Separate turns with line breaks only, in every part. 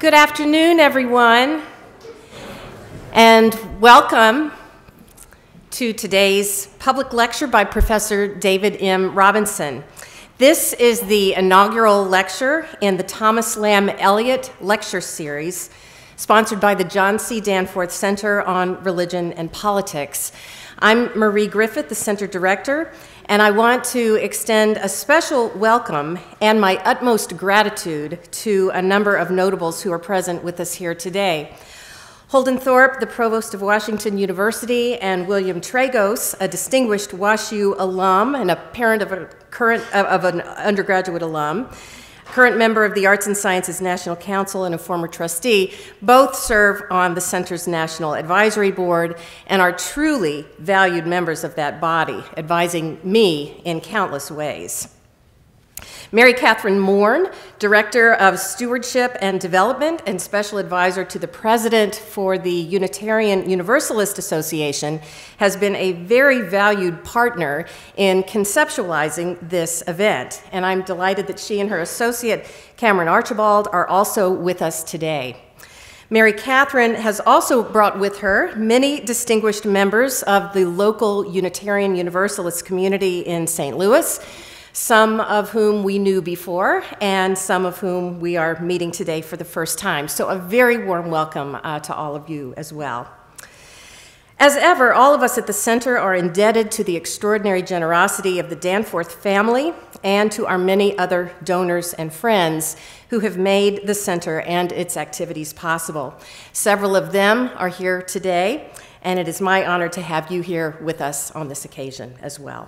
Good afternoon, everyone, and welcome to today's public lecture by Professor David M. Robinson. This is the inaugural lecture in the Thomas Lamb Eliot Lecture Series, sponsored by the John C. Danforth Center on Religion and Politics. I'm Marie Griffith, the center director, and I want to extend a special welcome and my utmost gratitude to a number of notables who are present with us here today. Holden Thorpe, the provost of Washington University, and William Tragos, a distinguished WashU alum and a parent of an undergraduate alum, current member of the Arts and Sciences National Council and a former trustee, both serve on the Center's National Advisory Board and are truly valued members of that body, advising me in countless ways. Mary Catherine Mourn, Director of Stewardship and Development and Special Advisor to the President for the Unitarian Universalist Association, has been a very valued partner in conceptualizing this event, and I'm delighted that she and her associate, Cameron Archibald, are also with us today. Mary Catherine has also brought with her many distinguished members of the local Unitarian Universalist community in St. Louis, some of whom we knew before, and some of whom we are meeting today for the first time. So a very warm welcome to all of you as well. As ever, all of us at the Center are indebted to the extraordinary generosity of the Danforth family and to our many other donors and friends who have made the Center and its activities possible. Several of them are here today, and it is my honor to have you here with us on this occasion as well.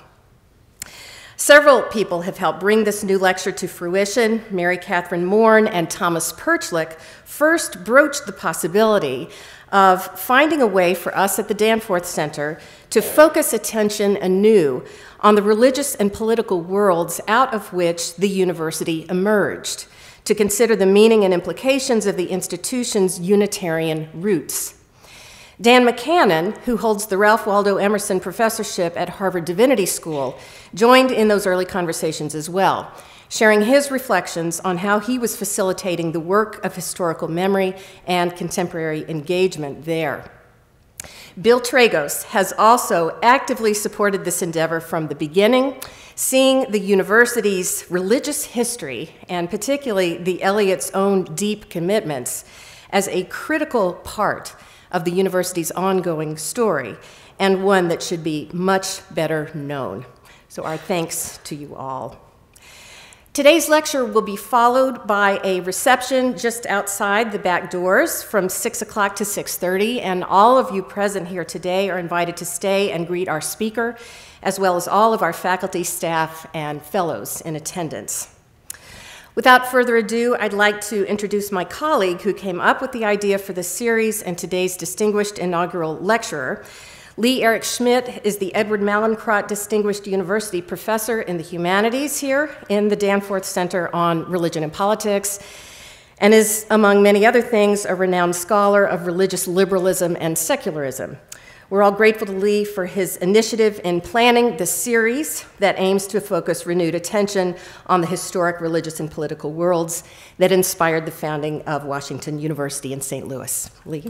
Several people have helped bring this new lecture to fruition. Mary Catherine Mourn and Thomas Perchlik first broached the possibility of finding a way for us at the Danforth Center to focus attention anew on the religious and political worlds out of which the university emerged, to consider the meaning and implications of the institution's Unitarian roots. Dan McCannon, who holds the Ralph Waldo Emerson Professorship at Harvard Divinity School, joined in those early conversations as well, sharing his reflections on how he was facilitating the work of historical memory and contemporary engagement there. Bill Tragos has also actively supported this endeavor from the beginning, seeing the university's religious history, and particularly the Eliot's own deep commitments, as a critical part of the university's ongoing story, and one that should be much better known. So our thanks to you all. Today's lecture will be followed by a reception just outside the back doors from 6 o'clock to 6:30, and all of you present here today are invited to stay and greet our speaker, as well as all of our faculty, staff, and fellows in attendance. Without further ado, I'd like to introduce my colleague who came up with the idea for this series and today's distinguished inaugural lecturer. Lee Eric Schmidt is the Edward Mallinckrodt Distinguished University Professor in the Humanities here in the Danforth Center on Religion and Politics, and is, among many other things, a renowned scholar of religious liberalism and secularism. We're all grateful to Lee for his initiative in planning this series that aims to focus renewed attention on the historic religious and political worlds that inspired the founding of Washington University in St. Louis. Lee?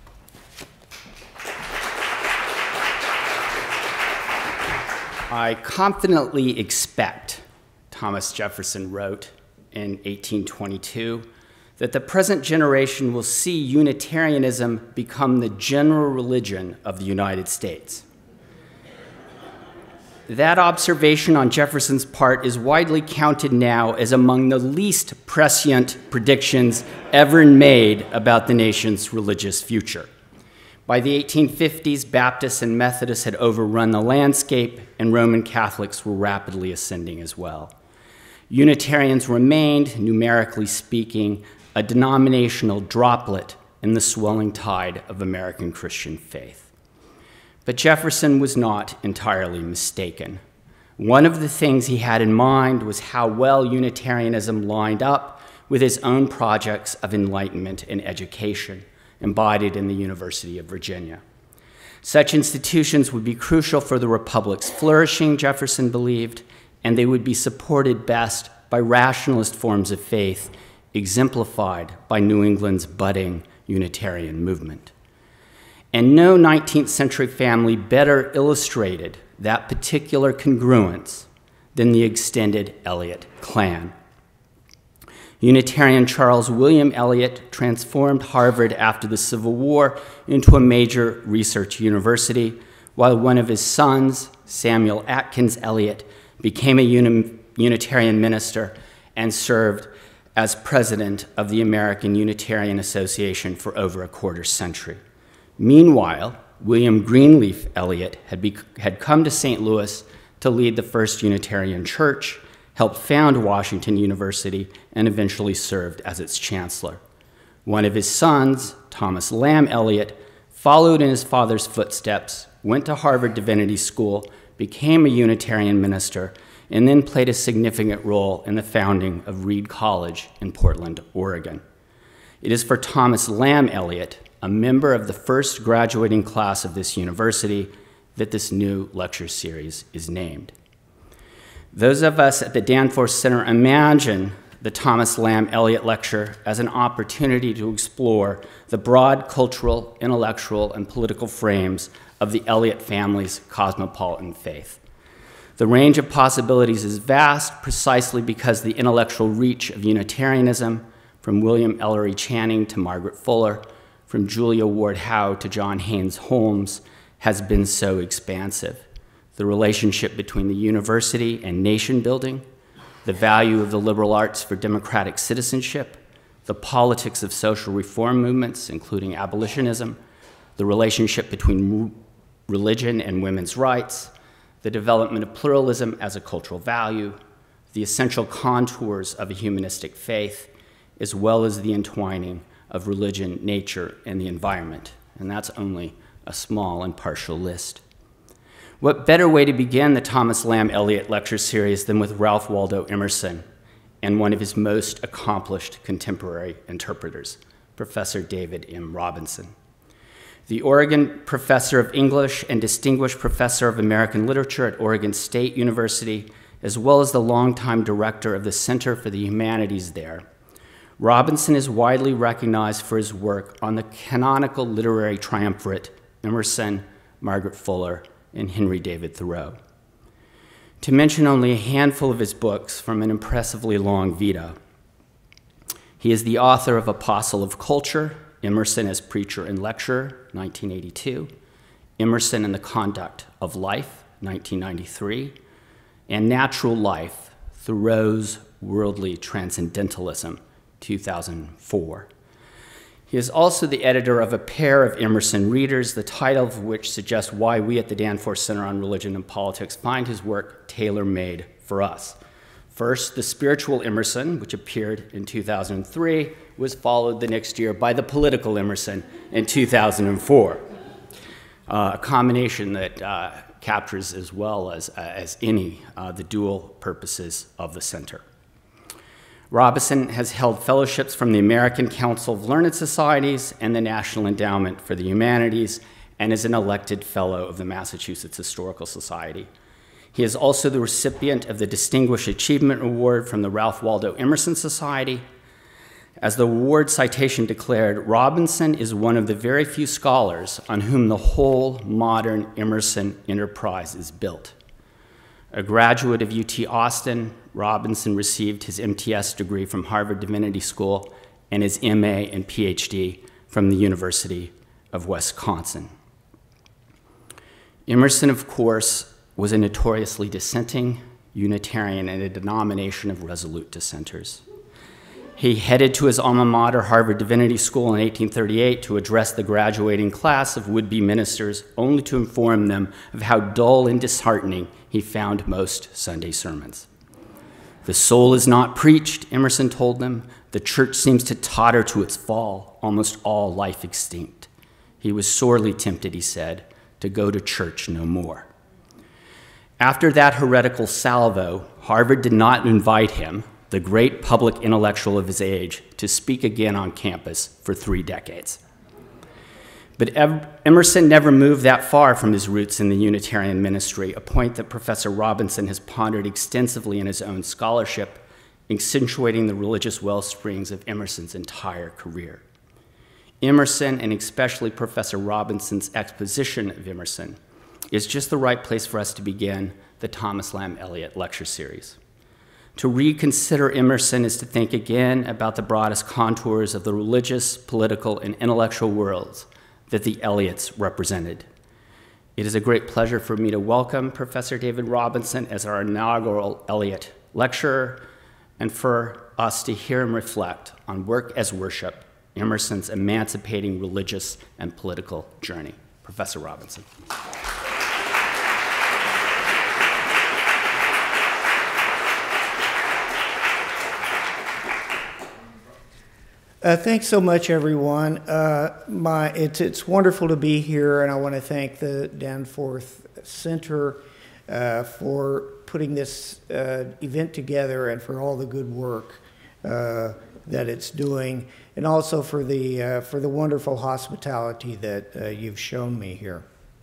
I confidently expect, Thomas Jefferson wrote in 1822, that the present generation will see Unitarianism become the general religion of the United States. That observation on Jefferson's part is widely counted now as among the least prescient predictions ever made about the nation's religious future. By the 1850s, Baptists and Methodists had overrun the landscape, and Roman Catholics were rapidly ascending as well. Unitarians remained, numerically speaking, a denominational droplet in the swelling tide of American Christian faith. But Jefferson was not entirely mistaken. One of the things he had in mind was how well Unitarianism lined up with his own projects of enlightenment and education, embodied in the University of Virginia. Such institutions would be crucial for the Republic's flourishing, Jefferson believed, and they would be supported best by rationalist forms of faith exemplified by New England's budding Unitarian movement. And no 19th century family better illustrated that particular congruence than the extended Eliot clan. Unitarian Charles William Eliot transformed Harvard after the Civil War into a major research university, while one of his sons, Samuel Atkins Eliot, became a Unitarian minister and served as president of the American Unitarian Association for over a quarter century. Meanwhile, William Greenleaf Eliot had come to St. Louis to lead the first Unitarian church, helped found Washington University, and eventually served as its chancellor. One of his sons, Thomas Lamb Eliot, followed in his father's footsteps, went to Harvard Divinity School, became a Unitarian minister, and then played a significant role in the founding of Reed College in Portland, Oregon. It is for Thomas Lamb Eliot, a member of the first graduating class of this university, that this new lecture series is named. Those of us at the Danforth Center imagine the Thomas Lamb Eliot Lecture as an opportunity to explore the broad cultural, intellectual, and political frames of the Eliot family's cosmopolitan faith. The range of possibilities is vast precisely because the intellectual reach of Unitarianism, from William Ellery Channing to Margaret Fuller, from Julia Ward Howe to John Haynes Holmes, has been so expansive. The relationship between the university and nation building, the value of the liberal arts for democratic citizenship, the politics of social reform movements, including abolitionism, the relationship between religion and women's rights, the development of pluralism as a cultural value, the essential contours of a humanistic faith, as well as the entwining of religion, nature, and the environment. And that's only a small and partial list. What better way to begin the Thomas Lamb Eliot Lecture Series than with Ralph Waldo Emerson and one of his most accomplished contemporary interpreters, Professor David M. Robinson. The Oregon Professor of English and Distinguished Professor of American Literature at Oregon State University, as well as the longtime director of the Center for the Humanities there, Robinson is widely recognized for his work on the canonical literary triumvirate Emerson, Margaret Fuller, and Henry David Thoreau. To mention only a handful of his books from an impressively long vita, he is the author of Apostle of Culture, Emerson as Preacher and Lecturer, 1982, Emerson and the Conduct of Life, 1993, and Natural Life, Thoreau's Worldly Transcendentalism, 2004. He is also the editor of a pair of Emerson readers, the title of which suggests why we at the Danforth Center on Religion and Politics find his work tailor-made for us. First, The Spiritual Emerson, which appeared in 2003, was followed the next year by The Political Emerson in 2004, a combination that captures as well as any the dual purposes of the center. Robinson has held fellowships from the American Council of Learned Societies and the National Endowment for the Humanities, and is an elected fellow of the Massachusetts Historical Society. He is also the recipient of the Distinguished Achievement Award from the Ralph Waldo Emerson Society. As the award citation declared, Robinson is one of the very few scholars on whom the whole modern Emerson enterprise is built. A graduate of UT Austin, Robinson received his MTS degree from Harvard Divinity School and his MA and PhD from the University of Wisconsin. Emerson, of course, was a notoriously dissenting Unitarian and a denomination of resolute dissenters. He headed to his alma mater, Harvard Divinity School, in 1838 to address the graduating class of would-be ministers, only to inform them of how dull and disheartening he found most Sunday sermons. The soul is not preached, Emerson told them. The church seems to totter to its fall, almost all life extinct. He was sorely tempted, he said, to go to church no more. After that heretical salvo, Harvard did not invite him, the great public intellectual of his age, to speak again on campus for 3 decades. But Emerson never moved that far from his roots in the Unitarian ministry, a point that Professor Robinson has pondered extensively in his own scholarship accentuating the religious wellsprings of Emerson's entire career. Emerson, and especially Professor Robinson's exposition of Emerson, is just the right place for us to begin the Thomas Lamb Eliot lecture series. To reconsider Emerson is to think again about the broadest contours of the religious, political, and intellectual worlds that the Eliots represented. It is a great pleasure for me to welcome Professor David Robinson as our inaugural Eliot lecturer, and for us to hear him reflect on Work as Worship, Emerson's emancipating religious and political journey. Professor Robinson.
Thanks so much, everyone. It's wonderful to be here, and I want to thank the Danforth Center for putting this event together and for all the good work that it's doing, and also for the wonderful hospitality that you've shown me here.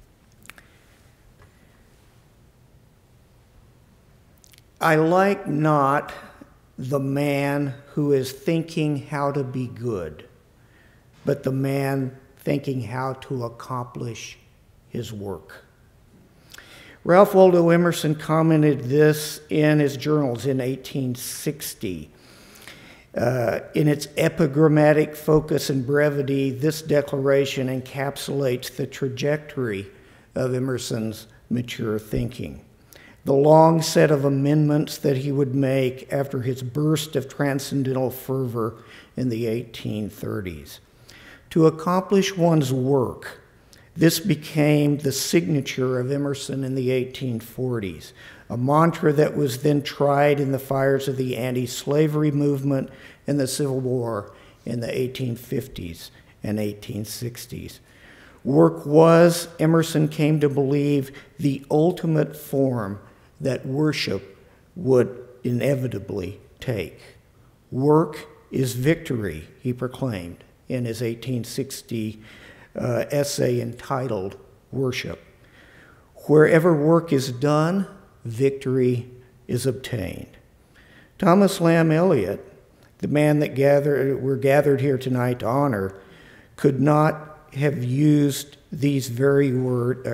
I like not the man who is thinking how to be good, but the man thinking how to accomplish his work. Ralph Waldo Emerson commented this in his journals in 1860. In its epigrammatic focus and brevity, this declaration encapsulates the trajectory of Emerson's mature thinking. The long set of amendments that he would make after his burst of transcendental fervor in the 1830s. To accomplish one's work, this became the signature of Emerson in the 1840s, a mantra that was then tried in the fires of the anti-slavery movement and the Civil War in the 1850s and 1860s. Work was, Emerson came to believe, the ultimate form that worship would inevitably take. Work is victory, he proclaimed in his 1860 essay entitled Worship. Wherever work is done, victory is obtained. Thomas Lamb Eliot, the man that we're gathered here tonight to honor, could have used these very words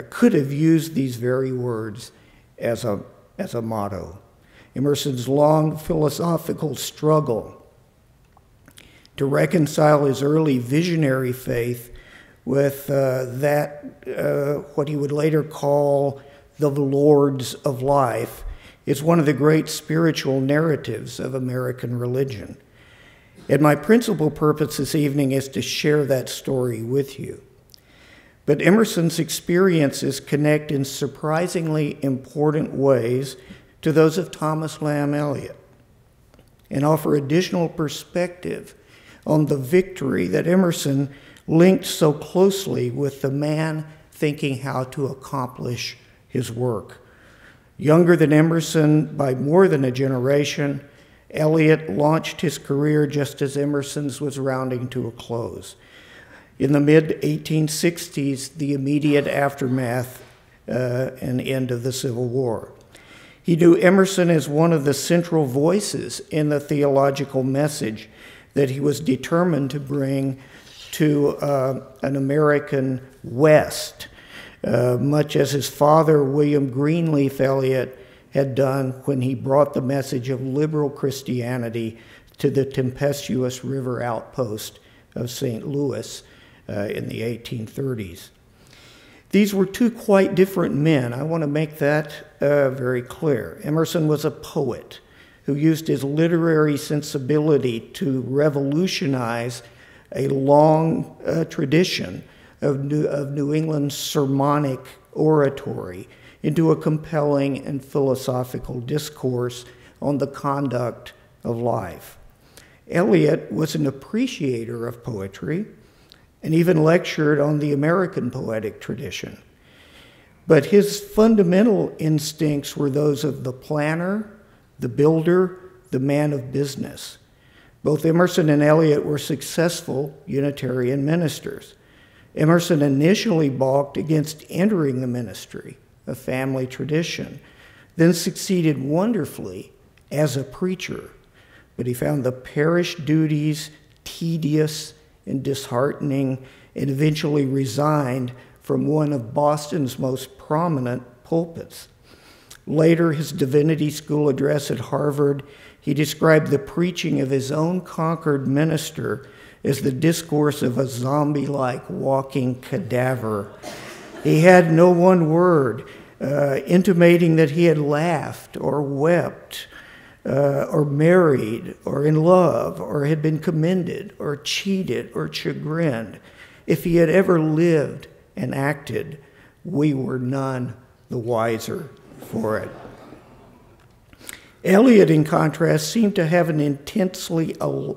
as a motto. Emerson's long philosophical struggle to reconcile his early visionary faith with what he would later call the Lords of Life is one of the great spiritual narratives of American religion. And my principal purpose this evening is to share that story with you. But Emerson's experiences connect in surprisingly important ways to those of Thomas Lamb Eliot and offer additional perspective on the victory that Emerson linked so closely with the man thinking how to accomplish his work. Younger than Emerson by more than a generation, Eliot launched his career just as Emerson's was rounding to a close. In the mid-1860s, the immediate aftermath and end of the Civil War. He knew Emerson as one of the central voices in the theological message that he was determined to bring to an American West, much as his father, William Greenleaf Eliot, had done when he brought the message of liberal Christianity to the tempestuous river outpost of St. Louis in the 1830s. These were two quite different men. I want to make that very clear. Emerson was a poet who used his literary sensibility to revolutionize a long tradition of New England's sermonic oratory into a compelling and philosophical discourse on the conduct of life. Eliot was an appreciator of poetry and even lectured on the American poetic tradition. But his fundamental instincts were those of the planner, the builder, the man of business. Both Emerson and Eliot were successful Unitarian ministers. Emerson initially balked against entering the ministry, a family tradition, then succeeded wonderfully as a preacher, but he found the parish duties tedious and disheartening and eventually resigned from one of Boston's most prominent pulpits. Later, his divinity school address at Harvard, he described the preaching of his own conquered minister as the discourse of a zombie-like walking cadaver. He had no one word, intimating that he had laughed or wept or married or in love or had been commended or cheated or chagrined. If he had ever lived and acted, we were none the wiser for it. Eliot, in contrast, seemed to have been intensely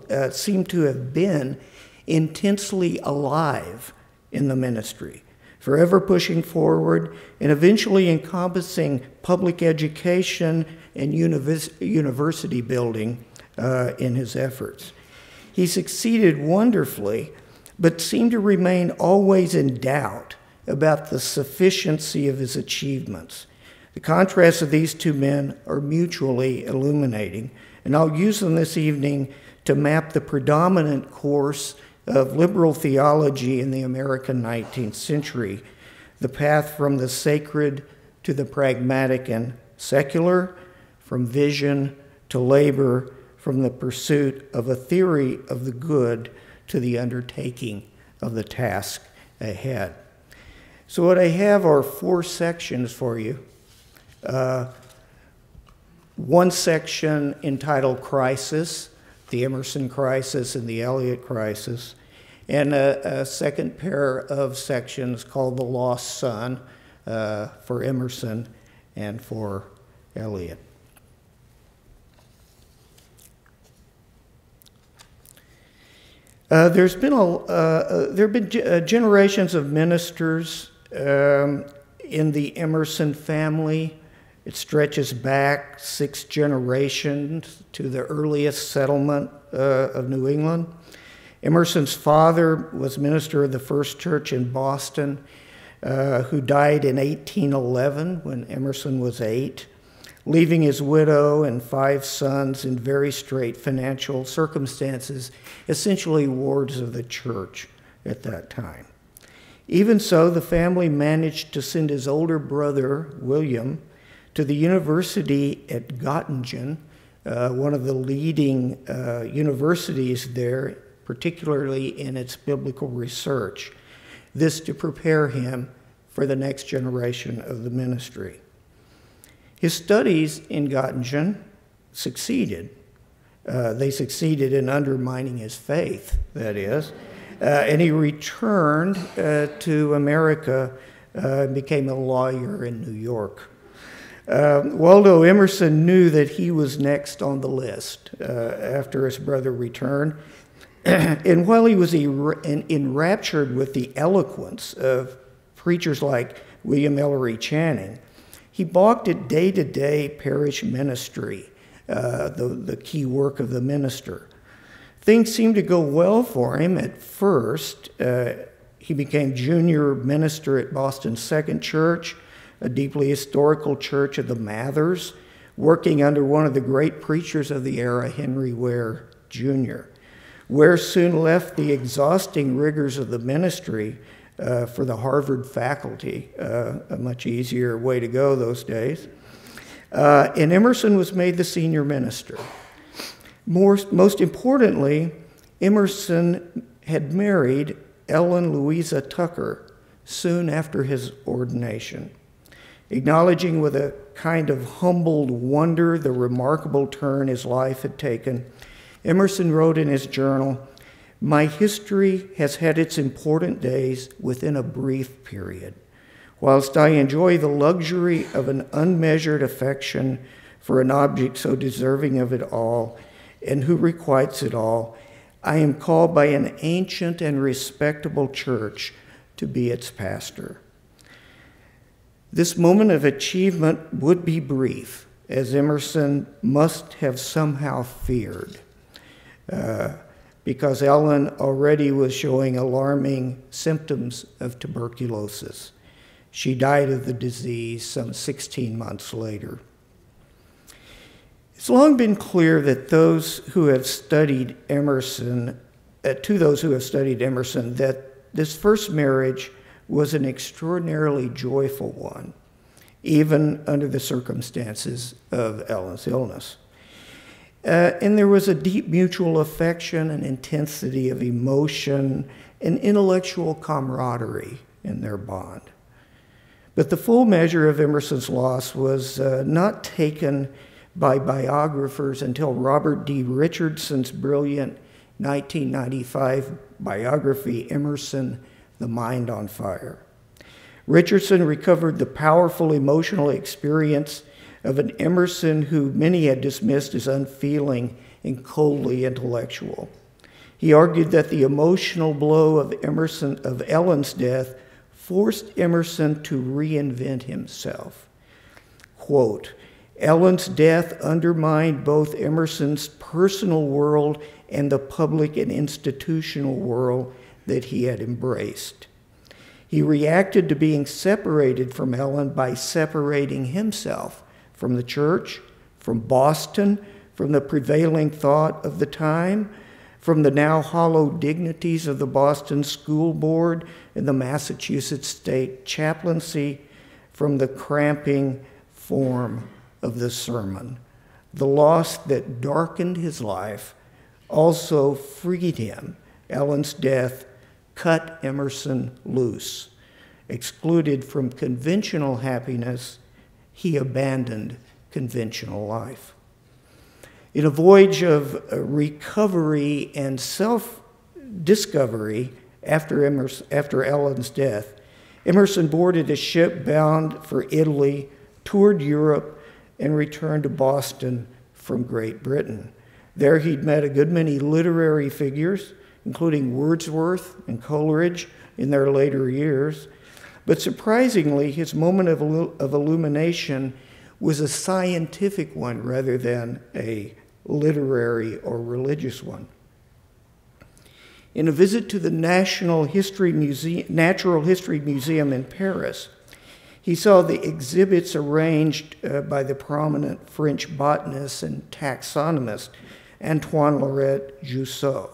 alive in the ministry, forever pushing forward and eventually encompassing public education and university building in his efforts. He succeeded wonderfully, but seemed to remain always in doubt about the sufficiency of his achievements. The contrasts of these two men are mutually illuminating, and I'll use them this evening to map the predominant course of liberal theology in the American 19th century, the path from the sacred to the pragmatic and secular, from vision to labor, from the pursuit of a theory of the good to the undertaking of the task ahead. So what I have are 4 sections for you. One section entitled Crisis, the Emerson Crisis and the Eliot Crisis, and a second pair of sections called The Lost Son for Emerson and for Eliot. There have been generations of ministers in the Emerson family. It stretches back 6 generations to the earliest settlement of New England. Emerson's father was minister of the First Church in Boston, who died in 1811 when Emerson was 8, leaving his widow and 5 sons in very straight financial circumstances, essentially wards of the church at that time. Even so, the family managed to send his older brother, William, to the university at Göttingen, one of the leading universities there, particularly in its biblical research, this to prepare him for the next generation of the ministry. His studies in Göttingen succeeded. They succeeded in undermining his faith, that is, and he returned to America and became a lawyer in New York. Waldo Emerson knew that he was next on the list after his brother returned. And while he was enraptured with the eloquence of preachers like William Ellery Channing, he balked at day-to-day parish ministry, the key work of the minister. Things seemed to go well for him at first. He became junior minister at Boston's Second Church, a deeply historical church of the Mathers, working under one of the great preachers of the era, Henry Ware, Jr. Ware soon left the exhausting rigors of the ministry for the Harvard faculty, a much easier way to go those days. And Emerson was made the senior minister. Most importantly, Emerson had married Ellen Louisa Tucker soon after his ordination. Acknowledging with a kind of humbled wonder the remarkable turn his life had taken, Emerson wrote in his journal, "My history has had its important days within a brief period. Whilst I enjoy the luxury of an unmeasured affection for an object so deserving of it all, and who requites it all, I am called by an ancient and respectable church to be its pastor." This moment of achievement would be brief, as Emerson must have somehow feared, because Ellen already was showing alarming symptoms of tuberculosis. She died of the disease some 16 months later. It's long been clear that to those who have studied Emerson, that this first marriage was an extraordinarily joyful one, even under the circumstances of Ellen's illness. And there was a deep mutual affection, an intensity of emotion, and intellectual camaraderie in their bond. But the full measure of Emerson's loss was not taken by biographers until Robert D. Richardson's brilliant 1995 biography, Emerson, The Mind on Fire. Richardson recovered the powerful emotional experience of an Emerson who many had dismissed as unfeeling and coldly intellectual. He argued that the emotional blow of Ellen's death forced Emerson to reinvent himself. Quote, Ellen's death undermined both Emerson's personal world and the public and institutional world that he had embraced. He reacted to being separated from Ellen by separating himself from the church, from Boston, from the prevailing thought of the time, from the now hollow dignities of the Boston School Board and the Massachusetts State Chaplaincy, from the cramping form of the sermon. The loss that darkened his life also freed him. Ellen's death cut Emerson loose. Excluded from conventional happiness, he abandoned conventional life. In a voyage of recovery and self-discovery after Ellen's death, Emerson boarded a ship bound for Italy, toured Europe, and returned to Boston from Great Britain. There he'd met a good many literary figures, including Wordsworth and Coleridge in their later years. But surprisingly, his moment of illumination was a scientific one rather than a literary or religious one. In a visit to the Natural History Museum in Paris, he saw the exhibits arranged by the prominent French botanist and taxonomist Antoine Laurent-Jussieu.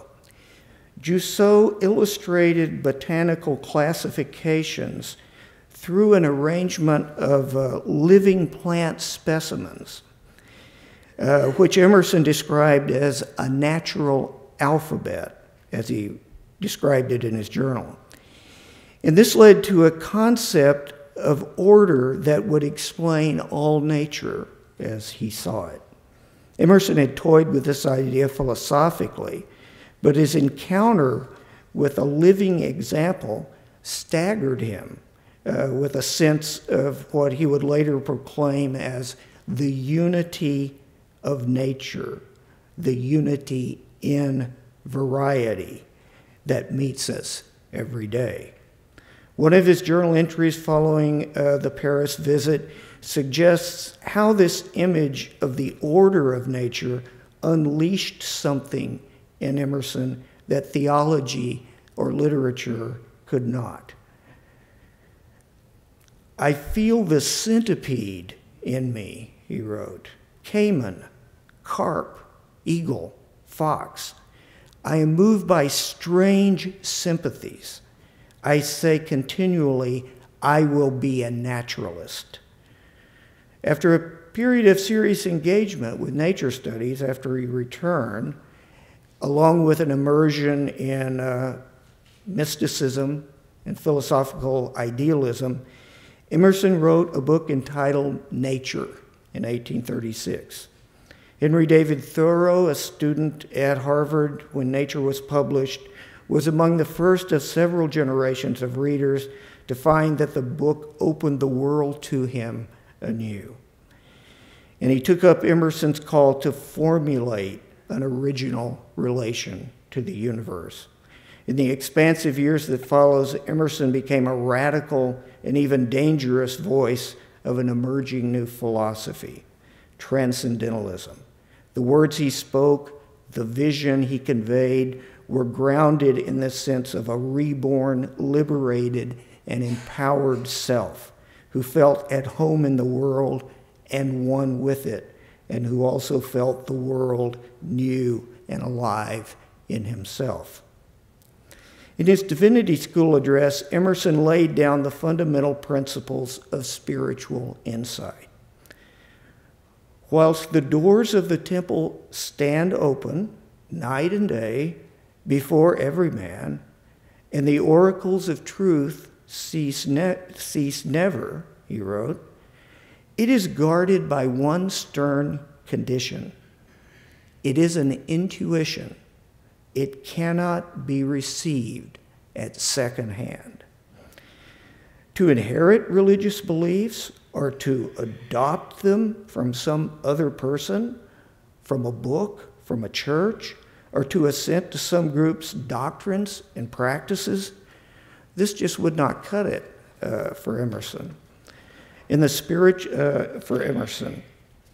Jussieu illustrated botanical classifications through an arrangement of living plant specimens, which Emerson described as a natural alphabet, as he described it in his journal. And this led to a concept of order that would explain all nature as he saw it. Emerson had toyed with this idea philosophically, but his encounter with a living example staggered him with a sense of what he would later proclaim as the unity of nature, the unity in variety that meets us every day. One of his journal entries following the Paris visit suggests how this image of the order of nature unleashed something in Emerson that theology or literature could not. I feel the centipede in me, he wrote. Cayman, carp, eagle, fox. I am moved by strange sympathies. I say continually, I will be a naturalist. After a period of serious engagement with nature studies after he returned, along with an immersion in mysticism and philosophical idealism, Emerson wrote a book entitled Nature in 1836. Henry David Thoreau, a student at Harvard when Nature was published, was among the first of several generations of readers to find that the book opened the world to him anew. And he took up Emerson's call to formulate an original relation to the universe. In the expansive years that follows, Emerson became a radical and even dangerous voice of an emerging new philosophy, transcendentalism. The words he spoke, the vision he conveyed, were grounded in the sense of a reborn, liberated, and empowered self who felt at home in the world and one with it, and who also felt the world new and alive in himself. In his divinity school address, Emerson laid down the fundamental principles of spiritual insight. Whilst the doors of the temple stand open night and day before every man, and the oracles of truth cease never, he wrote, it is guarded by one stern condition. It is an intuition. It cannot be received at second hand. To inherit religious beliefs or to adopt them from some other person, from a book, from a church, or to assent to some group's doctrines and practices, this just would not cut it for Emerson. In the spirit, for Emerson,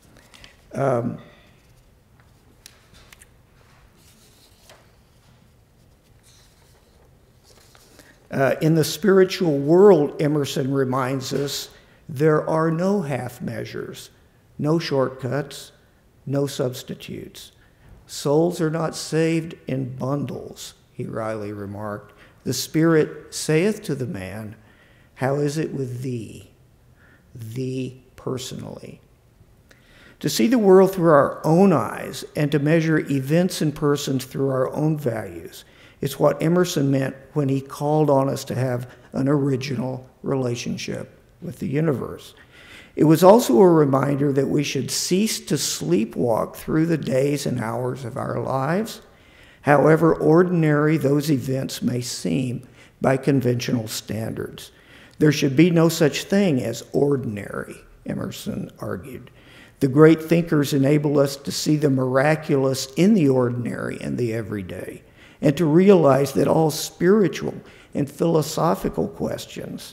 in the spiritual world, Emerson reminds us, there are no half measures, no shortcuts, no substitutes. Souls are not saved in bundles, he wryly remarked. The Spirit saith to the man, how is it with thee? Thee personally. To see the world through our own eyes and to measure events and persons through our own values is what Emerson meant when he called on us to have an original relationship with the universe. It was also a reminder that we should cease to sleepwalk through the days and hours of our lives, however ordinary those events may seem by conventional standards. There should be no such thing as ordinary, Emerson argued. The great thinkers enable us to see the miraculous in the ordinary and the everyday, and to realize that all spiritual and philosophical questions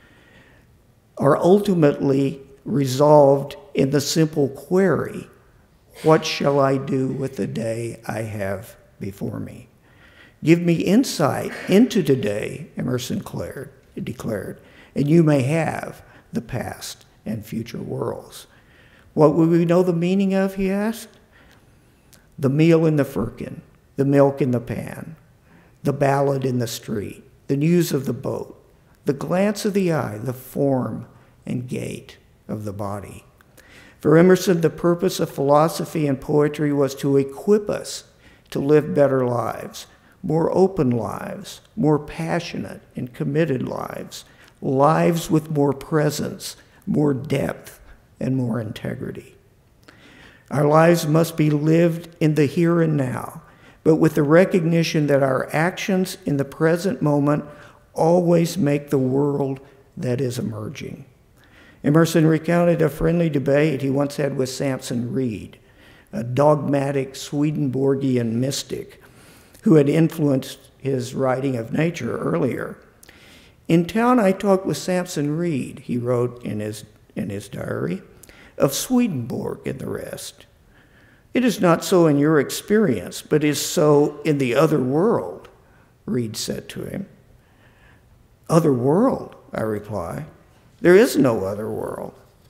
are ultimately resolved in the simple query, what shall I do with the day I have before me? Give me insight into today, Emerson declared, and you may have the past and future worlds. What would we know the meaning of, he asked? The meal in the firkin, the milk in the pan, the ballad in the street, the news of the boat, the glance of the eye, the form and gait of the body. For Emerson, the purpose of philosophy and poetry was to equip us to live better lives, more open lives, more passionate and committed lives, lives with more presence, more depth, and more integrity. Our lives must be lived in the here and now, but with the recognition that our actions in the present moment always make the world that is emerging. Emerson recounted a friendly debate he once had with Samson Reed, a dogmatic Swedenborgian mystic who had influenced his writing of nature earlier. In town, I talked with Samson Reed, he wrote in his diary, of Swedenborg and the rest. It is not so in your experience, but is so in the other world, Reed said to him. Other world, I reply. There is no other world.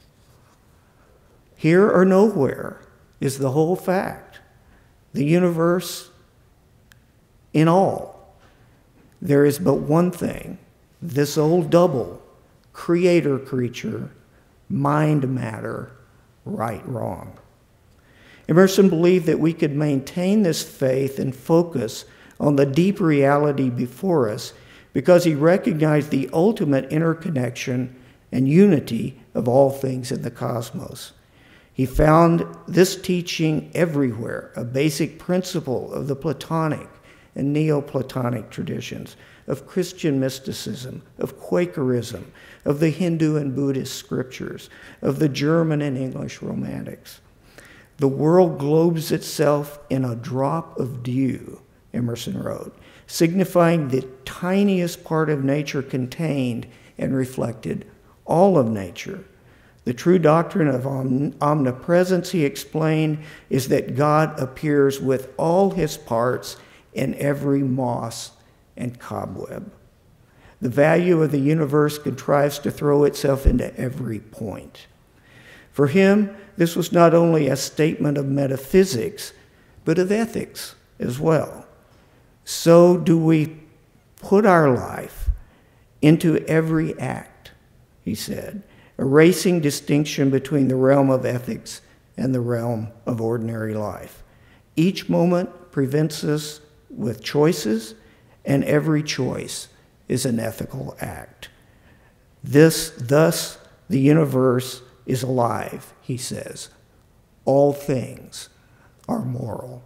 Here or nowhere is the whole fact, the universe in all. There is but one thing, this old double, creator-creature, mind-matter, right-wrong. Emerson believed that we could maintain this faith and focus on the deep reality before us because he recognized the ultimate interconnection and unity of all things in the cosmos. He found this teaching everywhere, a basic principle of the Platonic and Neoplatonic traditions, of Christian mysticism, of Quakerism, of the Hindu and Buddhist scriptures, of the German and English romantics. The world globes itself in a drop of dew, Emerson wrote, signifying the tiniest part of nature contained and reflected all of nature. The true doctrine of omnipresence, he explained, is that God appears with all his parts in every moss and cobweb. The value of the universe contrives to throw itself into every point. For him, this was not only a statement of metaphysics, but of ethics as well. So do we put our life into every act, he said, erasing distinction between the realm of ethics and the realm of ordinary life. Each moment presents us with choices, and every choice is an ethical act. Thus, the universe is alive, he says. All things are moral.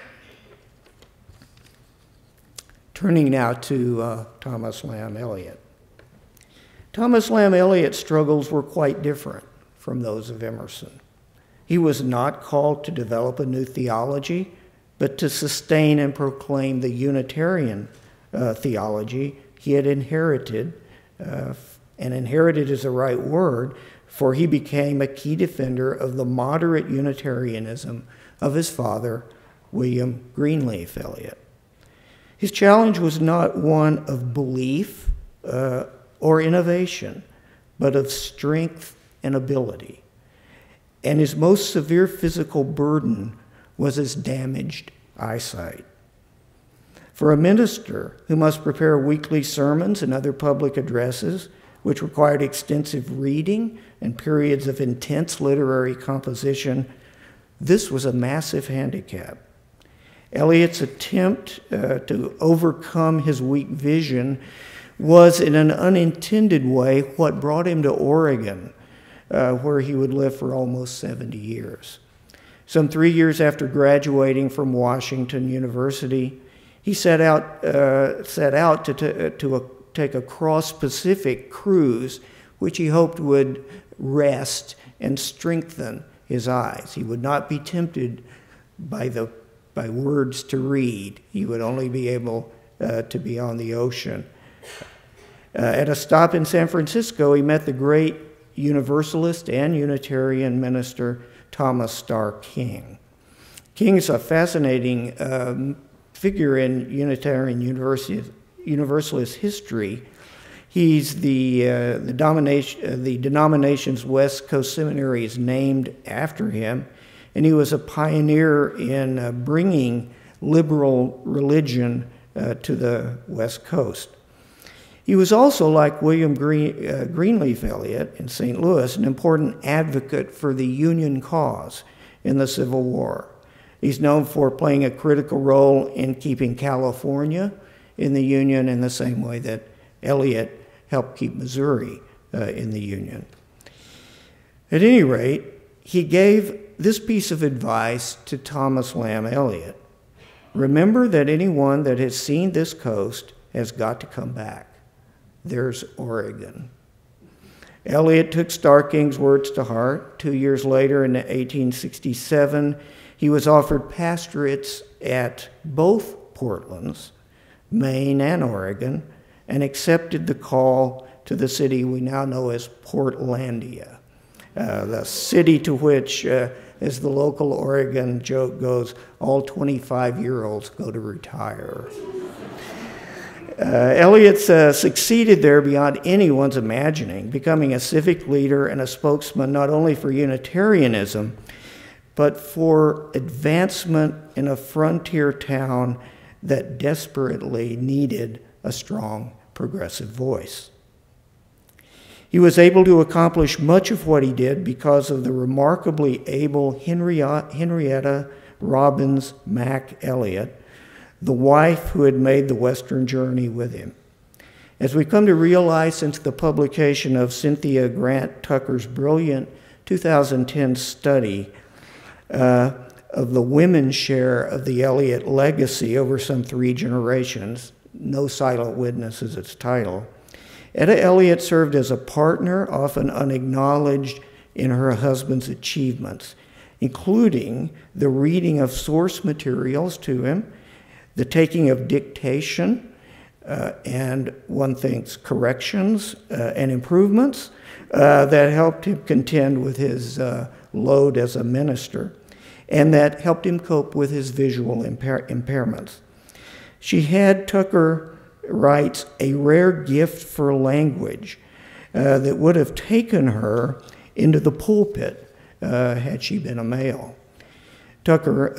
Turning now to Thomas Lamb Eliot. Thomas Lamb Eliot's struggles were quite different from those of Emerson. He was not called to develop a new theology, but to sustain and proclaim the Unitarian theology he had inherited, and inherited is the right word, for he became a key defender of the moderate Unitarianism of his father, William Greenleaf Eliot. His challenge was not one of belief or innovation, but of strength and ability. And his most severe physical burden was his damaged eyesight. For a minister who must prepare weekly sermons and other public addresses, which required extensive reading and periods of intense literary composition, this was a massive handicap. Eliot's attempt to overcome his weak vision was, in an unintended way, what brought him to Oregon, where he would live for almost 70 years. Some 3 years after graduating from Washington University, he set out to take a cross-Pacific cruise, which he hoped would rest and strengthen his eyes. He would not be tempted by words to read. He would only be able to be on the ocean. At a stop in San Francisco, he met the great Universalist and Unitarian minister Thomas Starr King. King is a fascinating figure in Unitarian Universalist history. He's the denomination's West Coast Seminary is named after him, and he was a pioneer in bringing liberal religion to the West Coast. He was also, like William Greenleaf Eliot in St. Louis, an important advocate for the Union cause in the Civil War. He's known for playing a critical role in keeping California in the Union in the same way that Eliot helped keep Missouri in the Union. At any rate, he gave this piece of advice to Thomas Lamb Eliot. Remember that anyone that has seen this coast has got to come back. There's Oregon. Eliot took Starr King's words to heart. 2 years later, in 1867, he was offered pastorates at both Portlands, Maine and Oregon, and accepted the call to the city we now know as Portlandia, the city to which, as the local Oregon joke goes, all 25-year-olds go to retire. Eliot succeeded there beyond anyone's imagining, becoming a civic leader and a spokesman not only for Unitarianism, but for advancement in a frontier town that desperately needed a strong progressive voice. He was able to accomplish much of what he did because of the remarkably able Henrietta Robbins Mack Eliot, the wife who had made the Western journey with him. As we come to realize since the publication of Cynthia Grant Tucker's brilliant 2010 study of the women's share of the Eliot legacy over some 3 generations, No Silent Witness is its title, Etta Eliot served as a partner, often unacknowledged in her husband's achievements, including the reading of source materials to him, the taking of dictation, and one thinks corrections and improvements that helped him contend with his load as a minister, and that helped him cope with his visual impairments. She had, Tucker writes, a rare gift for language that would have taken her into the pulpit had she been a male. Tucker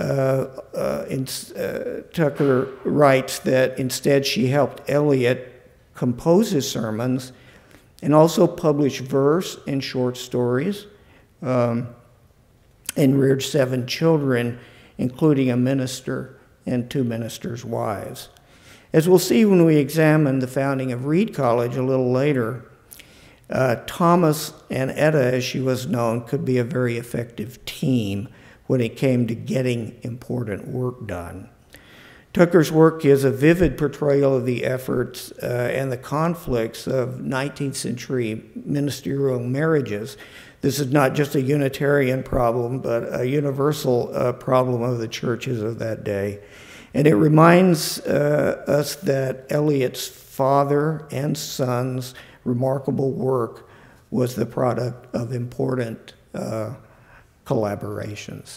writes that instead she helped Eliot compose his sermons and also publish verse and short stories, and reared 7 children, including a minister and 2 ministers' wives. As we'll see when we examine the founding of Reed College a little later, Thomas and Etta, as she was known, could be a very effective team when it came to getting important work done. Tucker's work is a vivid portrayal of the efforts and the conflicts of 19th century ministerial marriages. This is not just a Unitarian problem, but a universal problem of the churches of that day. And it reminds us that Eliot's father and son's remarkable work was the product of important collaborations.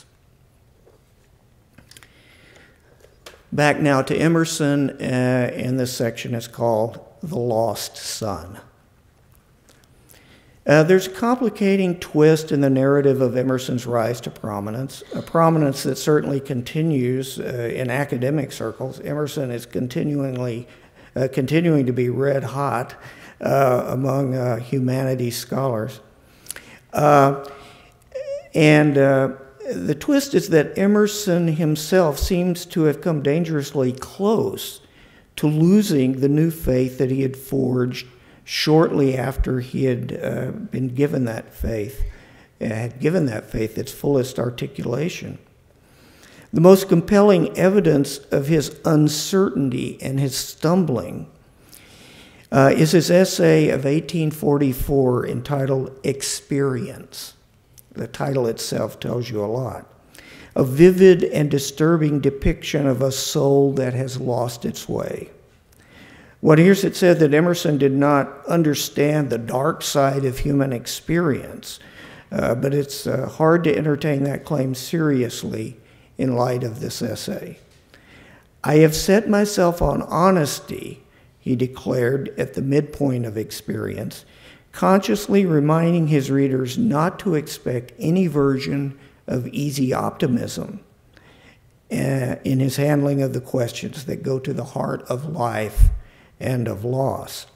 Back now to Emerson, and this section is called The Lost Son. There's a complicating twist in the narrative of Emerson's rise to prominence, a prominence that certainly continues in academic circles. Emerson is continuing to be red hot among humanities scholars. The twist is that Emerson himself seems to have come dangerously close to losing the new faith that he had forged shortly after he had been given that faith, its fullest articulation. The most compelling evidence of his uncertainty and his stumbling is his essay of 1844 entitled Experience. The title itself tells you a lot. A vivid and disturbing depiction of a soul that has lost its way. One hears it said that Emerson did not understand the dark side of human experience, but it's hard to entertain that claim seriously in light of this essay. I have set myself on honesty, he declared at the midpoint of Experience, consciously reminding his readers not to expect any version of easy optimism in his handling of the questions that go to the heart of life and of loss.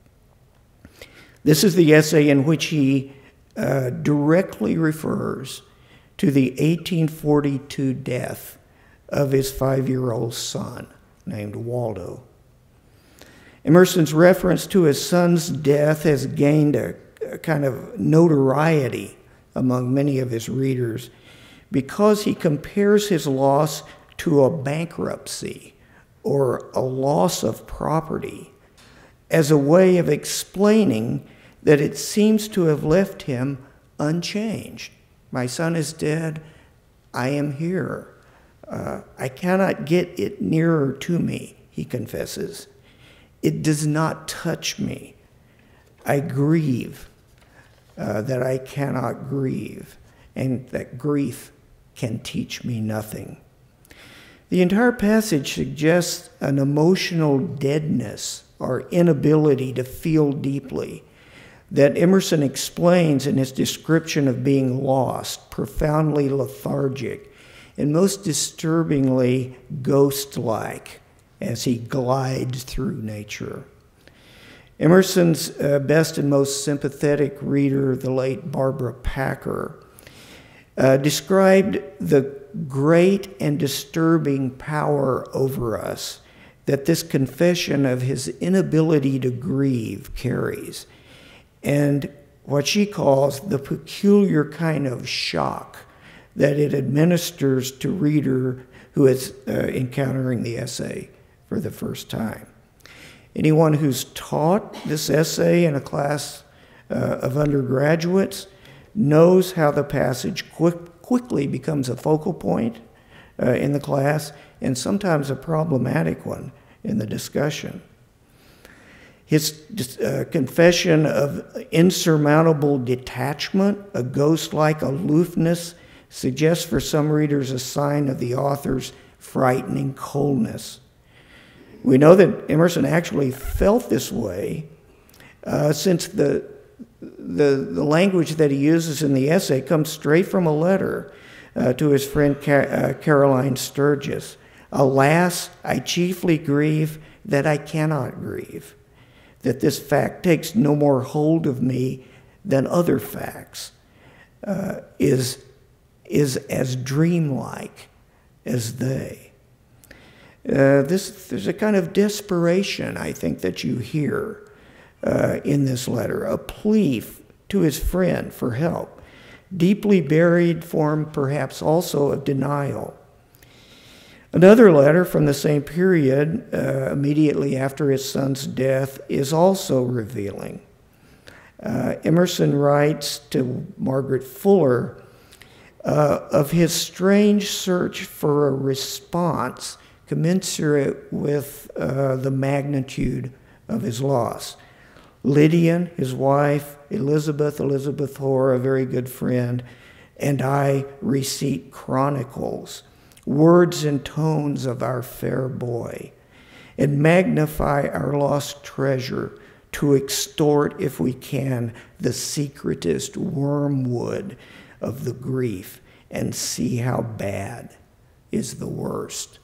This is the essay in which he directly refers to the 1842 death of his 5-year-old son named Waldo. Emerson's reference to his son's death has gained a kind of notoriety among many of his readers because he compares his loss to a bankruptcy or a loss of property as a way of explaining that it seems to have left him unchanged. My son is dead. I am here. I cannot get it nearer to me, he confesses. It does not touch me. I grieve that I cannot grieve, and that grief can teach me nothing. The entire passage suggests an emotional deadness or inability to feel deeply that Emerson explains in his description of being lost, profoundly lethargic, and most disturbingly ghost-like as he glides through nature. Emerson's best and most sympathetic reader, the late Barbara Packer, described the great and disturbing power over us that this confession of his inability to grieve carries, and what she calls the peculiar kind of shock that it administers to reader who is encountering the essay for the first time. Anyone who's taught this essay in a class of undergraduates knows how the passage quickly becomes a focal point in the class and sometimes a problematic one in the discussion. His confession of insurmountable detachment, a ghost-like aloofness, suggests for some readers a sign of the author's frightening coldness. We know that Emerson actually felt this way since the the language that he uses in the essay comes straight from a letter to his friend Caroline Sturgis. Alas, I chiefly grieve that I cannot grieve, that this fact takes no more hold of me than other facts, is as dreamlike as they. There's a kind of desperation, I think, that you hear in this letter, a plea to his friend for help, deeply buried form perhaps also of denial. Another letter from the same period, immediately after his son's death, is also revealing. Emerson writes to Margaret Fuller of his strange search for a response commensurate with the magnitude of his loss. Lydian, his wife, Elizabeth Hoare, a very good friend, and I receipt chronicles, words and tones of our fair boy, and magnify our lost treasure to extort, if we can, the secretest wormwood of the grief, and see how bad is the worst.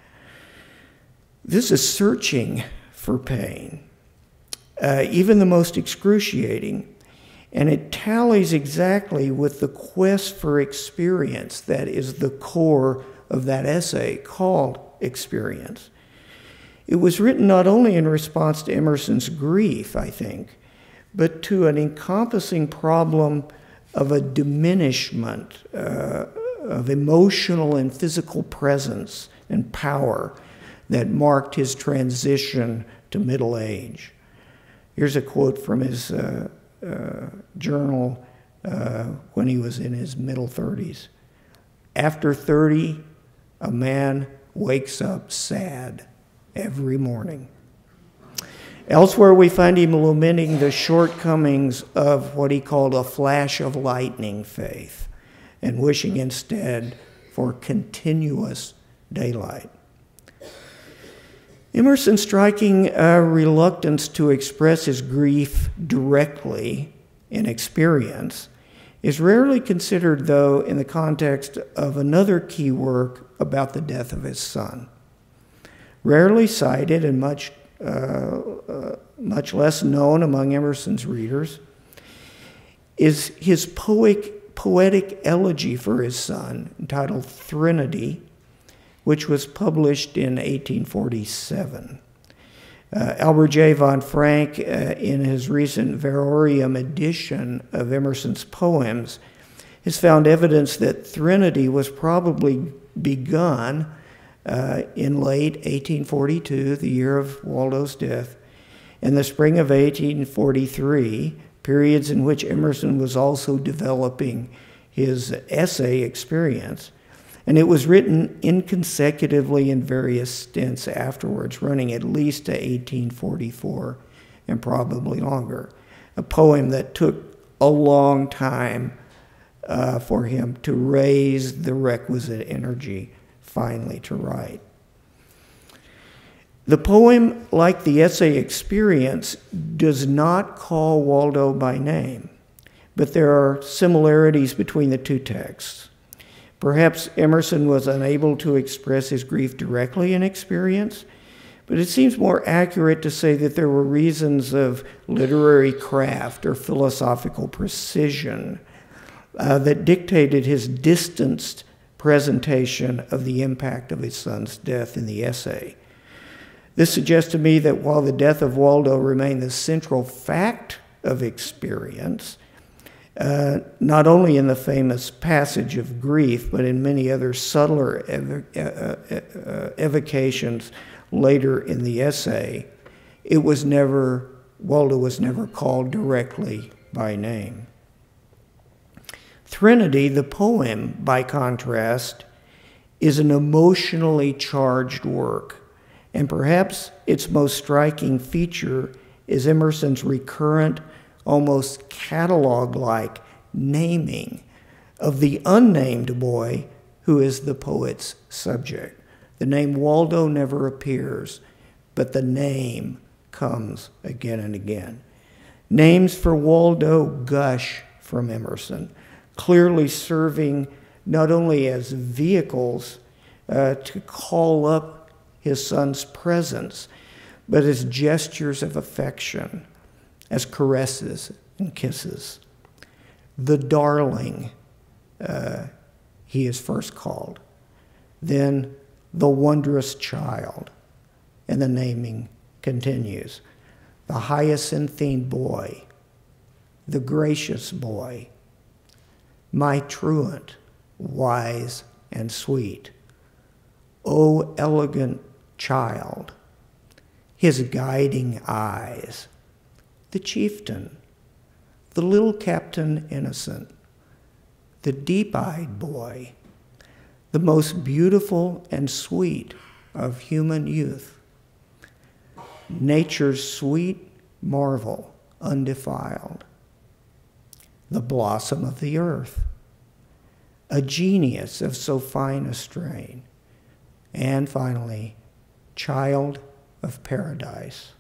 This is searching for pain, even the most excruciating, and it tallies exactly with the quest for experience that is the core of that essay called Experience. It was written not only in response to Emerson's grief, I think, but to an encompassing problem of a diminishment of emotional and physical presence and power that marked his transition to middle age. Here's a quote from his journal when he was in his middle 30s. After 30, a man wakes up sad every morning. Elsewhere, we find him lamenting the shortcomings of what he called a flash of lightning faith and wishing instead for continuous daylight. Emerson's striking reluctance to express his grief directly in experience is rarely considered, though, in the context of another key work about the death of his son. Rarely cited and much less known among Emerson's readers is his poetic elegy for his son entitled Threnody, which was published in 1847. Albert J. von Frank, in his recent Verorium edition of Emerson's poems, has found evidence that Threnody was probably begun in late 1842, the year of Waldo's death, and the spring of 1843, periods in which Emerson was also developing his essay Experience. And it was written inconsecutively in various stints afterwards, running at least to 1844 and probably longer. A poem that took a long time for him to raise the requisite energy finally to write. The poem, like the essay Experience, does not call Waldo by name, but there are similarities between the two texts. Perhaps Emerson was unable to express his grief directly in Experience, but it seems more accurate to say that there were reasons of literary craft or philosophical precision that dictated his distanced presentation of the impact of his son's death in the essay. This suggests to me that while the death of Waldo remained the central fact of Experience, not only in the famous passage of grief, but in many other subtler evocations later in the essay, Waldo was never called directly by name. Threnody, the poem, by contrast, is an emotionally charged work, and perhaps its most striking feature is Emerson's recurrent, almost catalog-like naming of the unnamed boy who is the poet's subject. The name Waldo never appears, but the name comes again and again. Names for Waldo gush from Emerson, clearly serving not only as vehicles to call up his son's presence, but as gestures of affection, as caresses and kisses. The darling, he is first called. Then the wondrous child, and the naming continues. The hyacinthine boy, the gracious boy, my truant, wise and sweet. O elegant child, his guiding eyes, the chieftain, the little captain innocent, the deep-eyed boy, the most beautiful and sweet of human youth, nature's sweet marvel undefiled, the blossom of the earth, a genius of so fine a strain, and finally, child of paradise.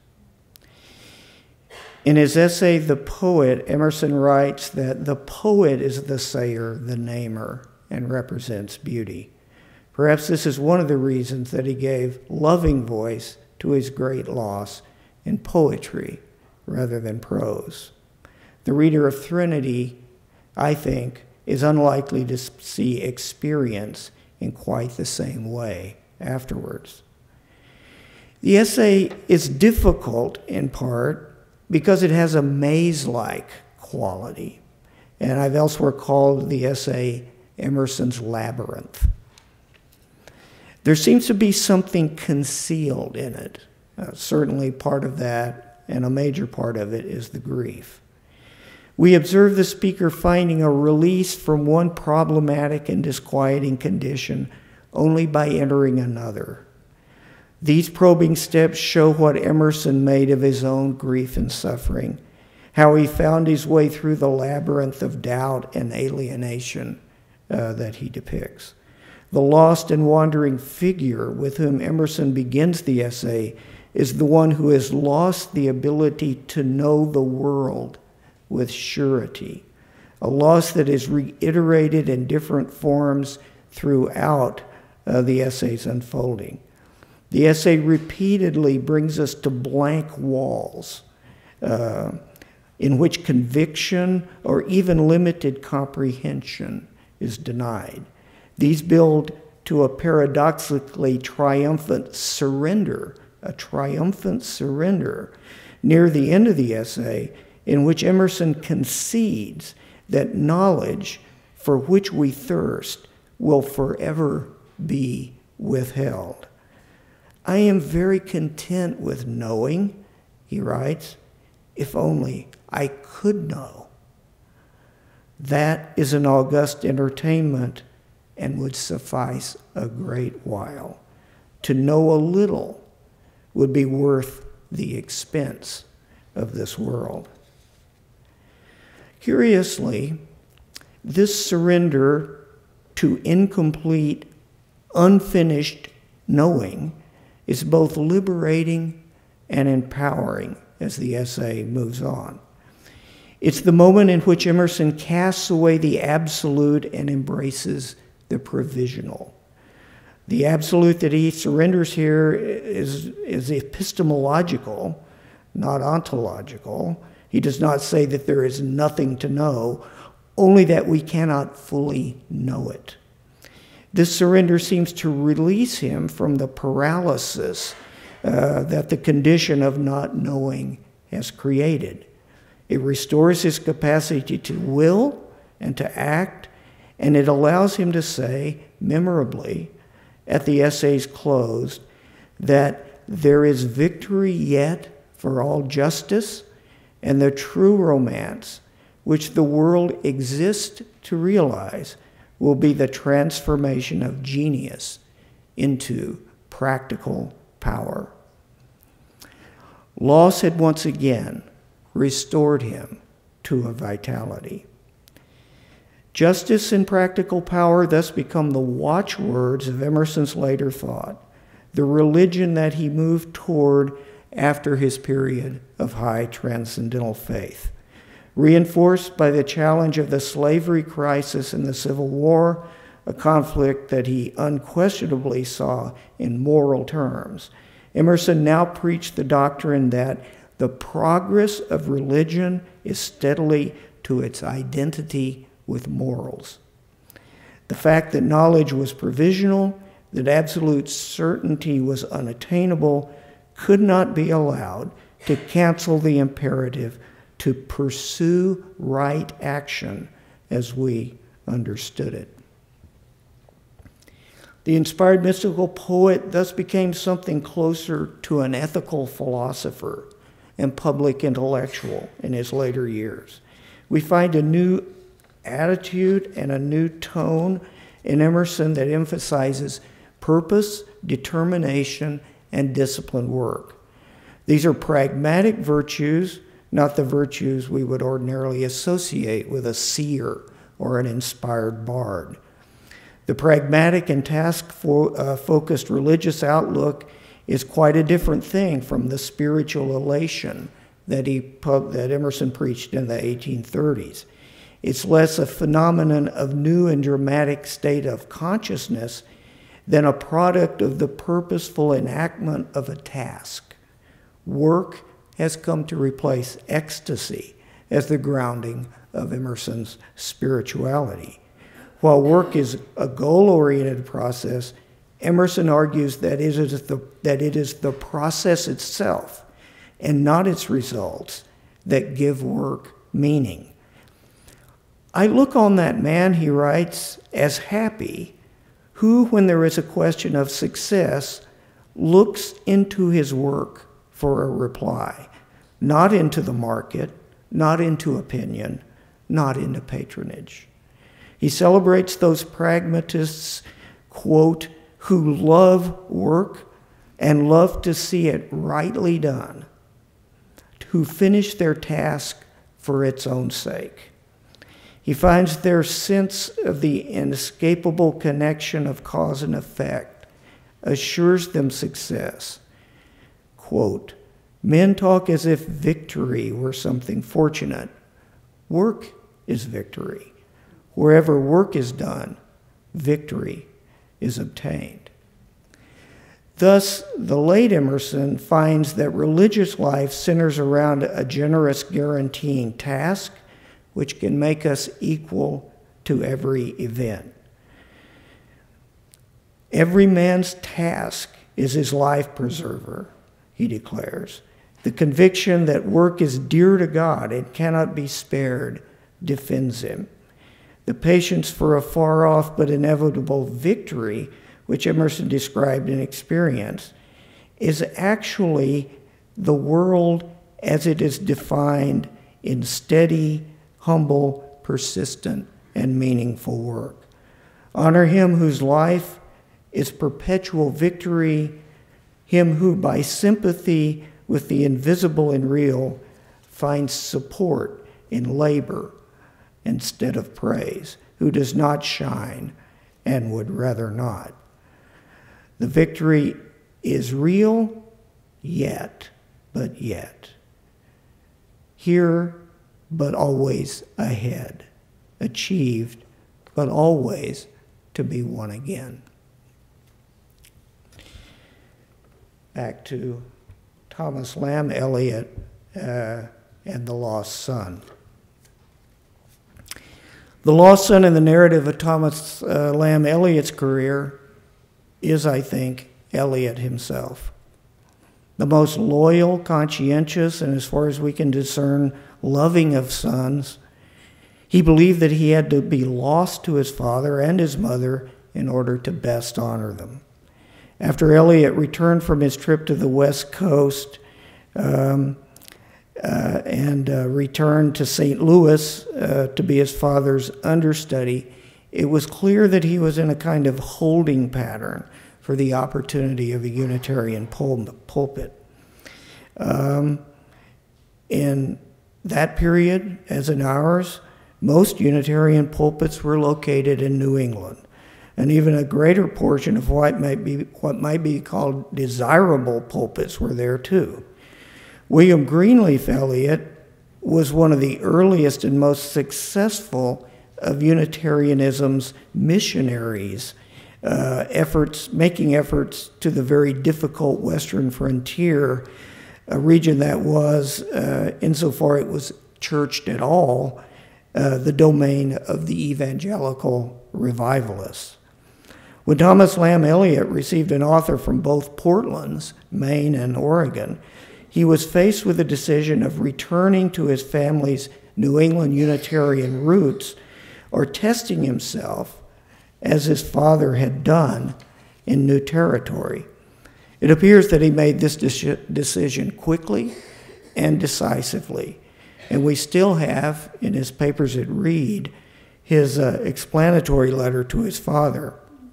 In his essay, The Poet, Emerson writes that the poet is the sayer, the namer, and represents beauty. Perhaps this is one of the reasons that he gave loving voice to his great loss in poetry rather than prose. The reader of Threnody, I think, is unlikely to see experience in quite the same way afterwards. The essay is difficult in part because it has a maze-like quality, and I've elsewhere called the essay Emerson's labyrinth. There seems to be something concealed in it. Certainly part of that, and a major part of it, is the grief. We observe the speaker finding a release from one problematic and disquieting condition only by entering another. These probing steps show what Emerson made of his own grief and suffering, how he found his way through the labyrinth of doubt and alienation that he depicts. The lost and wandering figure with whom Emerson begins the essay is the one who has lost the ability to know the world with surety, a loss that is reiterated in different forms throughout the essay's unfolding. The essay repeatedly brings us to blank walls in which conviction or even limited comprehension is denied. These build to a paradoxically triumphant surrender, a triumphant surrender near the end of the essay, in which Emerson concedes that knowledge for which we thirst will forever be withheld. I am very content with knowing, he writes, if only I could know. That is an august entertainment and would suffice a great while. To know a little would be worth the expense of this world. Curiously, this surrender to incomplete, unfinished knowing is both liberating and empowering as the essay moves on. It's the moment in which Emerson casts away the absolute and embraces the provisional. The absolute that he surrenders here is epistemological, not ontological. He does not say that there is nothing to know, only that we cannot fully know it. This surrender seems to release him from the paralysis that the condition of not knowing has created. It restores his capacity to will and to act, and it allows him to say, memorably, at the essay's close, that there is victory yet for all justice, and the true romance, which the world exists to realize, will be the transformation of genius into practical power. Loss had once again restored him to a vitality. Justice and practical power thus become the watchwords of Emerson's later thought, the religion that he moved toward after his period of high transcendental faith. Reinforced by the challenge of the slavery crisis and the Civil War, a conflict that he unquestionably saw in moral terms, Emerson now preached the doctrine that the progress of religion is steadily to its identity with morals. The fact that knowledge was provisional, that absolute certainty was unattainable, could not be allowed to cancel the imperative to pursue right action as we understood it. The inspired mystical poet thus became something closer to an ethical philosopher and public intellectual in his later years. We find a new attitude and a new tone in Emerson that emphasizes purpose, determination, and disciplined work. These are pragmatic virtues, not the virtues we would ordinarily associate with a seer or an inspired bard. The pragmatic and task-focused religious outlook is quite a different thing from the spiritual elation that Emerson preached in the 1830s. It's less a phenomenon of new and dramatic state of consciousness than a product of the purposeful enactment of a task. Work has come to replace ecstasy as the grounding of Emerson's spirituality. While work is a goal-oriented process, Emerson argues that it is the process itself and not its results that give work meaning. I look on that man, he writes, as happy, who, when there is a question of success, looks into his work for a reply, not into the market, not into opinion, not into patronage. He celebrates those pragmatists, quote, who love work and love to see it rightly done, who finish their task for its own sake. He finds their sense of the inescapable connection of cause and effect assures them success. Quote, men talk as if victory were something fortunate. Work is victory. Wherever work is done, victory is obtained. Thus, the late Emerson finds that religious life centers around a generous guaranteeing task, which can make us equal to every event. Every man's task is his life preserver, he declares. The conviction that work is dear to God and cannot be spared defends him. The patience for a far-off but inevitable victory, which Emerson described in experience, is actually the world as it is defined in steady, humble, persistent, and meaningful work. Honor him whose life is perpetual victory, him who by sympathy with the invisible and real finds support in labor instead of praise, who does not shine and would rather not. The victory is real, yet, but yet. Here, but always ahead. Achieved, but always to be won again. Back to Thomas Lamb Eliot and the Lost Son. The lost son in the narrative of Thomas Lamb Eliot's career is, I think, Eliot himself. The most loyal, conscientious, and as far as we can discern, loving of sons. He believed that he had to be lost to his father and his mother in order to best honor them. After Eliot returned from his trip to the West Coast and returned to St. Louis to be his father's understudy, it was clear that he was in a kind of holding pattern for the opportunity of a Unitarian pulpit. In that period, as in ours, most Unitarian pulpits were located in New England, and even a greater portion of what might be called desirable pulpits were there too. William Greenleaf Eliot was one of the earliest and most successful of Unitarianism's missionaries, making efforts to the very difficult western frontier, a region that was, insofar it was churched at all, the domain of the evangelical revivalists. When Thomas Lamb Eliot received an offer from both Portlands, Maine and Oregon, he was faced with the decision of returning to his family's New England Unitarian roots or testing himself as his father had done in new territory. It appears that he made this decision quickly and decisively, and we still have, in his papers at Reed, his explanatory letter to his father.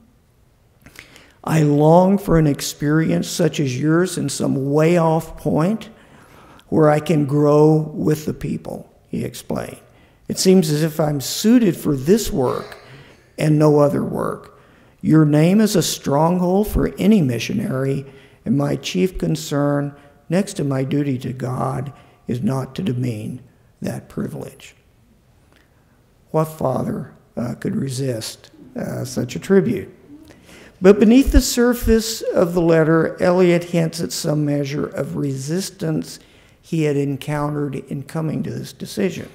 I long for an experience such as yours in some way off point where I can grow with the people, he explained. It seems as if I'm suited for this work and no other work. Your name is a stronghold for any missionary, and my chief concern, next to my duty to God, is not to demean that privilege. What father could resist such a tribute? But beneath the surface of the letter, Eliot hints at some measure of resistance he had encountered in coming to this decision.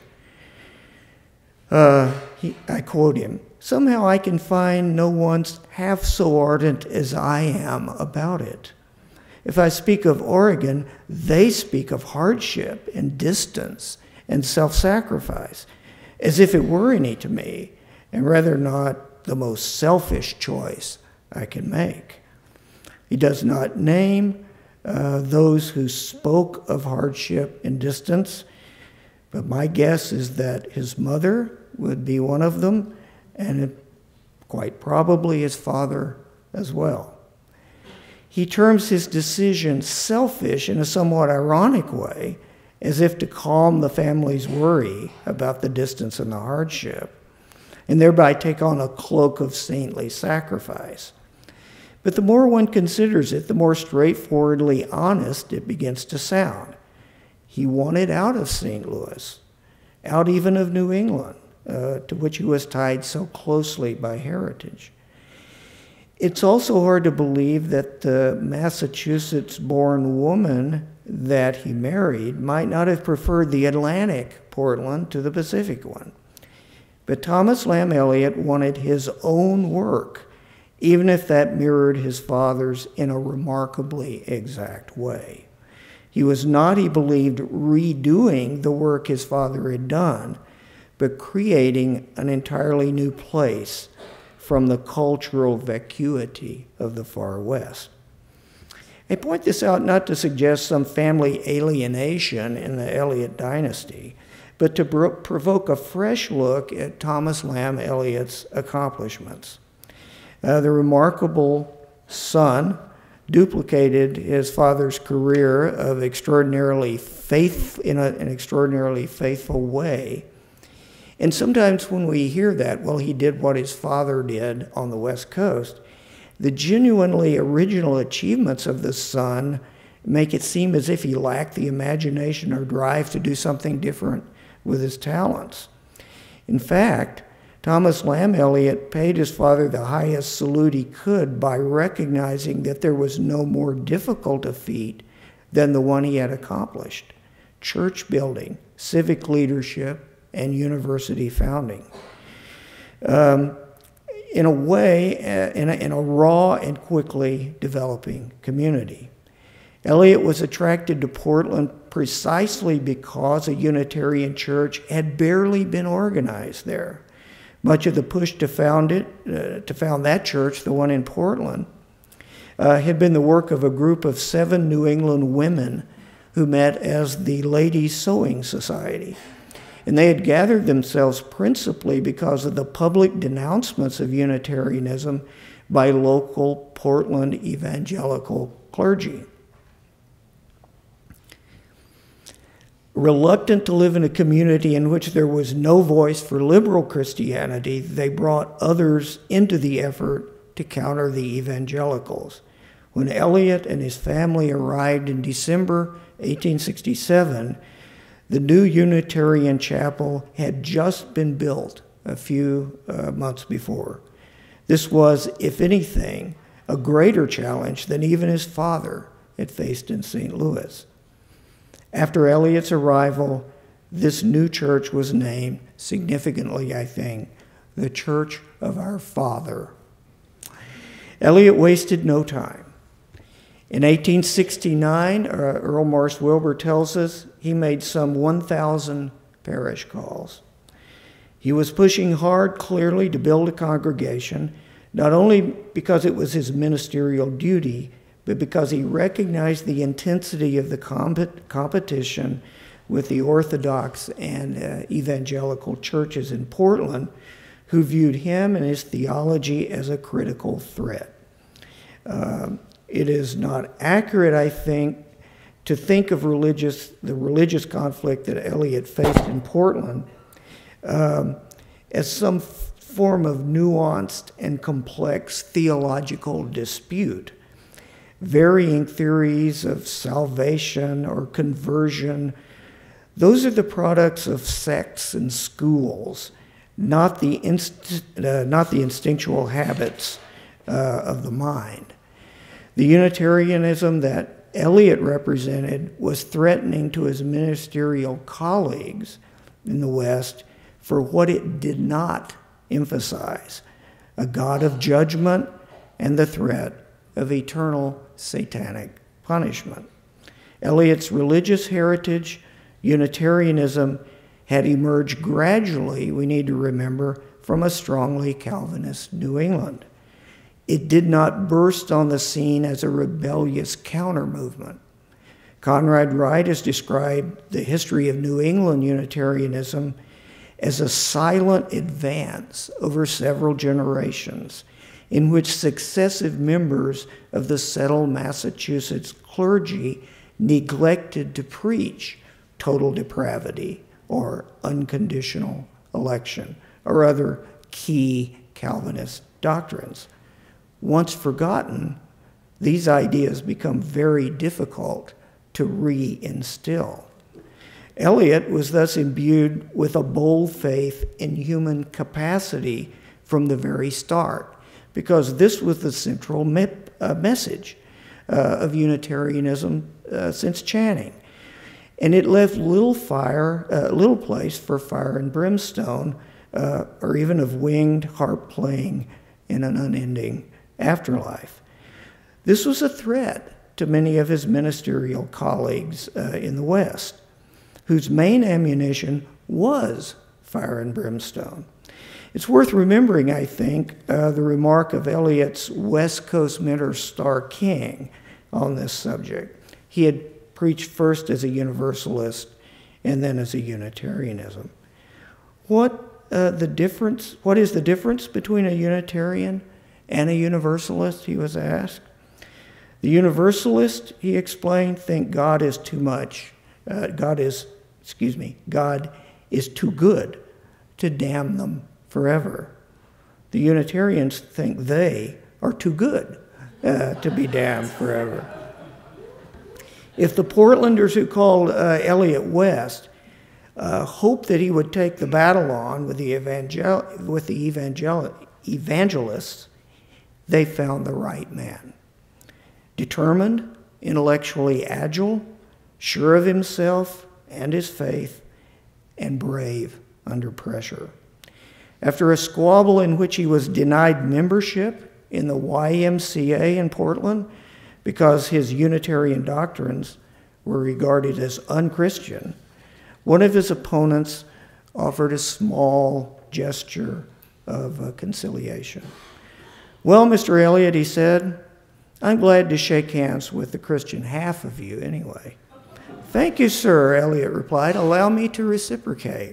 I quote him, "Somehow I can find no one half so ardent as I am about it. If I speak of Oregon, they speak of hardship and distance and self-sacrifice, as if it were any to me, and rather not the most selfish choice I can make." He does not name those who spoke of hardship and distance, but my guess is that his mother would be one of them, and quite probably his father as well. He terms his decision selfish in a somewhat ironic way, as if to calm the family's worry about the distance and the hardship, and thereby take on a cloak of saintly sacrifice. But the more one considers it, the more straightforwardly honest it begins to sound. He wanted out of St. Louis, out even of New England, to which he was tied so closely by heritage. It's also hard to believe that the Massachusetts-born woman that he married might not have preferred the Atlantic Portland to the Pacific one. But Thomas Lamb Eliot wanted his own work, even if that mirrored his father's in a remarkably exact way. He was not, he believed, redoing the work his father had done, but creating an entirely new place from the cultural vacuity of the far West. I point this out not to suggest some family alienation in the Eliot dynasty, but to provoke a fresh look at Thomas Lamb Eliot's accomplishments. The remarkable son duplicated his father's career of in an extraordinarily faithful way. And sometimes when we hear that, well, he did what his father did on the West Coast, the genuinely original achievements of the son make it seem as if he lacked the imagination or drive to do something different with his talents. In fact, Thomas Lamb Eliot paid his father the highest salute he could by recognizing that there was no more difficult a feat than the one he had accomplished: church building, civic leadership, and university founding. In a way, in a raw and quickly developing community. Eliot was attracted to Portland precisely because a Unitarian church had barely been organized there. Much of the push to found that church, the one in Portland, had been the work of a group of 7 New England women who met as the Ladies' Sewing Society. And they had gathered themselves principally because of the public denouncements of Unitarianism by local Portland evangelical clergy. Reluctant to live in a community in which there was no voice for liberal Christianity, they brought others into the effort to counter the evangelicals. When Eliot and his family arrived in December 1867, the new Unitarian chapel had just been built a few months before. This was, if anything, a greater challenge than even his father had faced in St. Louis. After Eliot's arrival, this new church was named, significantly I think, the Church of Our Father. Eliot wasted no time. In 1869, Earl Morris Wilbur tells us he made some 1,000 parish calls. He was pushing hard, clearly, to build a congregation, not only because it was his ministerial duty, but because he recognized the intensity of the competition with the Orthodox and evangelical churches in Portland, who viewed him and his theology as a critical threat. It is not accurate, I think, to think of the religious conflict that Eliot faced in Portland as some form of nuanced and complex theological dispute. Varying theories of salvation or conversion, those are the products of sects and schools, not the instinctual habits of the mind. The Unitarianism that Eliot represented was threatening to his ministerial colleagues in the West for what it did not emphasize: a God of judgment and the threat of eternal satanic punishment. Eliot's religious heritage, Unitarianism, had emerged gradually, we need to remember, from a strongly Calvinist New England. It did not burst on the scene as a rebellious counter-movement. Conrad Wright has described the history of New England Unitarianism as a silent advance over several generations, in which successive members of the settled Massachusetts clergy neglected to preach total depravity or unconditional election or other key Calvinist doctrines. Once forgotten, these ideas become very difficult to reinstill. Eliot was thus imbued with a bold faith in human capacity from the very start, because this was the central message of Unitarianism since Channing. And it left little place for fire and brimstone, or even of winged harp playing in an unending afterlife. This was a threat to many of his ministerial colleagues in the West, whose main ammunition was fire and brimstone. It's worth remembering, I think, the remark of Eliot's West Coast mentor Starr King on this subject. He had preached first as a Universalist and then as a Unitarianism. What is the difference between a Unitarian and a Universalist, he was asked. The Universalist, he explained, think God is too much. God is too good to damn them forever. The Unitarians think they are too good to be damned forever. If the Portlanders who called Eliot West hoped that he would take the battle on with the evangelists, they found the right man. Determined, intellectually agile, sure of himself and his faith, and brave under pressure. After a squabble in which he was denied membership in the YMCA in Portland because his Unitarian doctrines were regarded as unchristian, one of his opponents offered a small gesture of conciliation. "Well, Mr. Eliot," he said, "I'm glad to shake hands with the Christian half of you anyway." "Thank you, sir," Eliot replied. "Allow me to reciprocate."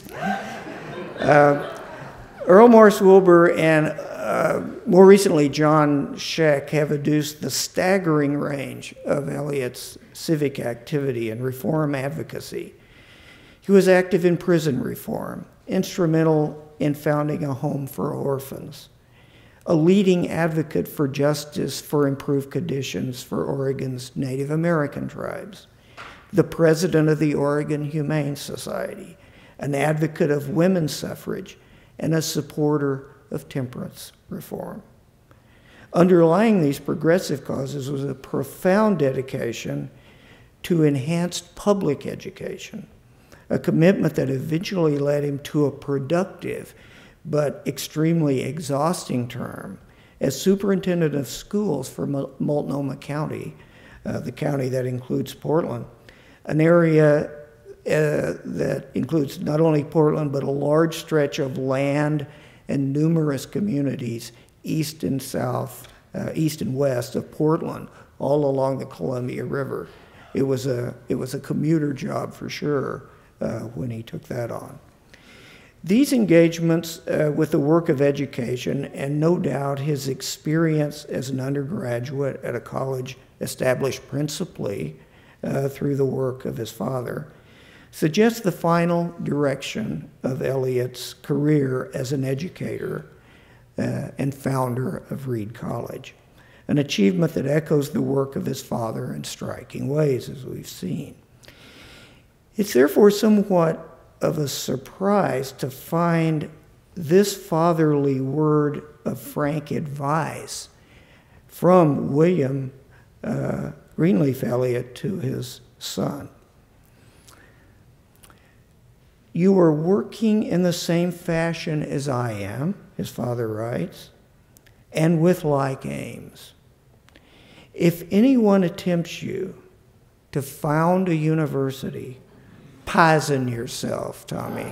Earl Morris Wilbur and more recently John Scheck have adduced the staggering range of Eliot's civic activity and reform advocacy. He was active in prison reform, instrumental in founding a home for orphans, a leading advocate for justice for improved conditions for Oregon's Native American tribes, the president of the Oregon Humane Society, an advocate of women's suffrage, and a supporter of temperance reform. Underlying these progressive causes was a profound dedication to enhanced public education, a commitment that eventually led him to a productive but extremely exhausting term as superintendent of schools for Multnomah County, the county that includes Portland, an area that includes not only Portland, but a large stretch of land and numerous communities east and west of Portland, all along the Columbia River. It was a commuter job for sure when he took that on. These engagements with the work of education, and no doubt his experience as an undergraduate at a college established principally through the work of his father, suggests the final direction of Eliot's career as an educator and founder of Reed College, an achievement that echoes the work of his father in striking ways, as we've seen. It's therefore somewhat of a surprise to find this fatherly word of frank advice from William Greenleaf Eliot to his son. "You are working in the same fashion as I am," his father writes, "and with like aims. If anyone attempts you to found a university, poison yourself," Tommy.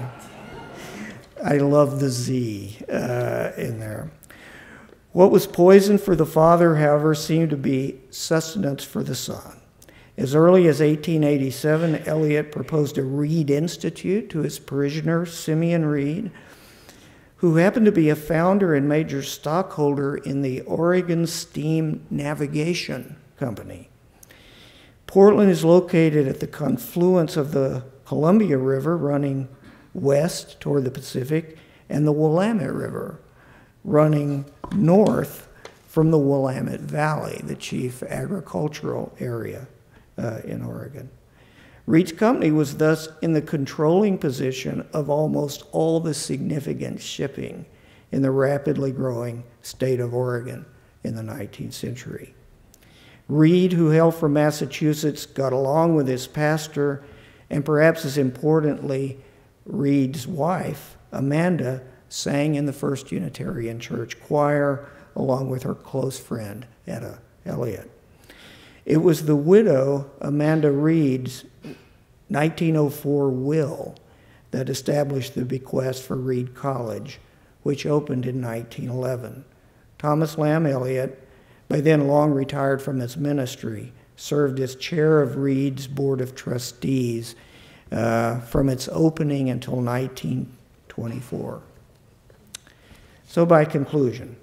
I love the Z in there. What was poison for the father, however, seemed to be sustenance for the son. As early as 1887, Eliot proposed a Reed Institute to his parishioner, Simeon Reed, who happened to be a founder and major stockholder in the Oregon Steam Navigation Company. Portland is located at the confluence of the Columbia River running west toward the Pacific and the Willamette River running north from the Willamette Valley, the chief agricultural area in Oregon. Reed's company was thus in the controlling position of almost all the significant shipping in the rapidly growing state of Oregon in the 19th century. Reed, who hailed from Massachusetts, got along with his pastor, and perhaps as importantly, Reed's wife, Amanda, sang in the First Unitarian Church choir along with her close friend, Etta Eliot. It was the widow, Amanda Reed's 1904 will that established the bequest for Reed College, which opened in 1911. Thomas Lamb Eliot, by then long retired from his ministry, served as chair of Reed's Board of Trustees from its opening until 1924. So by conclusion,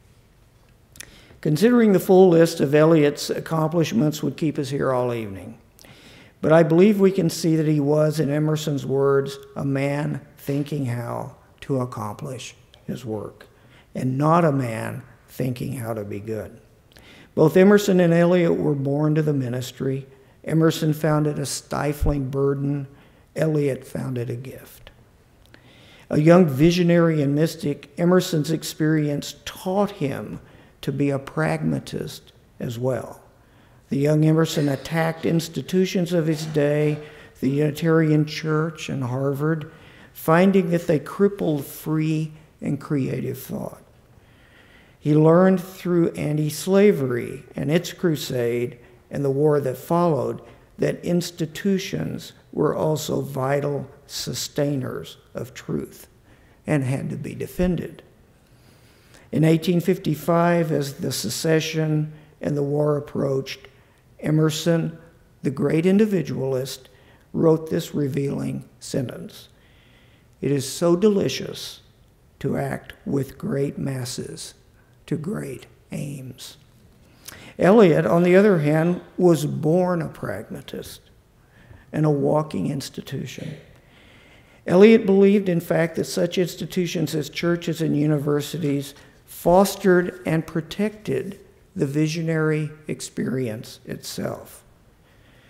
considering the full list of Eliot's accomplishments would keep us here all evening. But I believe we can see that he was, in Emerson's words, a man thinking how to accomplish his work, and not a man thinking how to be good. Both Emerson and Eliot were born to the ministry. Emerson found it a stifling burden. Eliot found it a gift. A young visionary and mystic, Emerson's experience taught him to be a pragmatist as well. The young Emerson attacked institutions of his day, the Unitarian Church and Harvard, finding that they crippled free and creative thought. He learned through anti-slavery and its crusade and the war that followed that institutions were also vital sustainers of truth and had to be defended. In 1855, as the secession and the war approached, Emerson, the great individualist, wrote this revealing sentence: "It is so delicious to act with great masses to great aims." Eliot, on the other hand, was born a pragmatist and a walking institution. Eliot believed, in fact, that such institutions as churches and universities fostered and protected the visionary experience itself.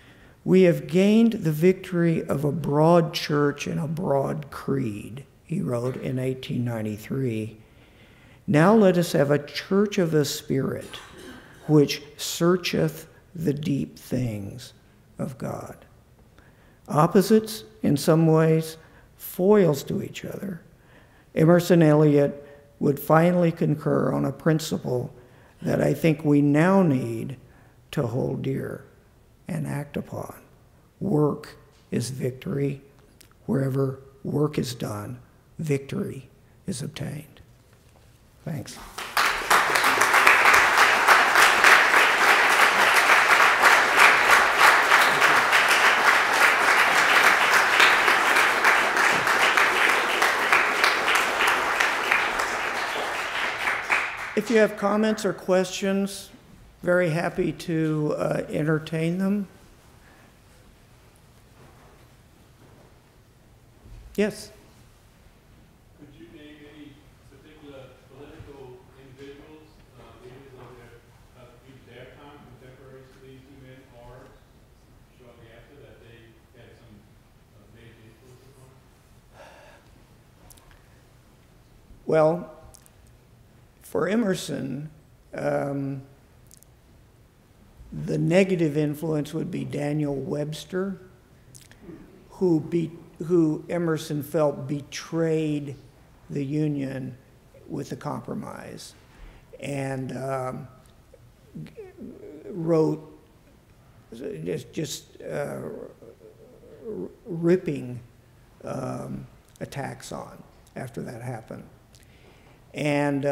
We have gained the victory of a broad church and a broad creed, he wrote in 1893. Now let us have a church of the Spirit, which searcheth the deep things of God. Opposites, in some ways, foils to each other. Emerson Eliot would finally concur on a principle that I think we now need to hold dear and act upon. Work is victory. Wherever work is done, victory is obtained. Thanks. If you have comments or questions, very happy to entertain them. Yes?
Could you name any particular political individuals, leaders of their time, contemporaries to these two men, or shortly after that they had some major influence upon?
Well, for Emerson, the negative influence would be Daniel Webster, who Emerson felt betrayed the Union with the compromise, and wrote just ripping attacks on after that happened. And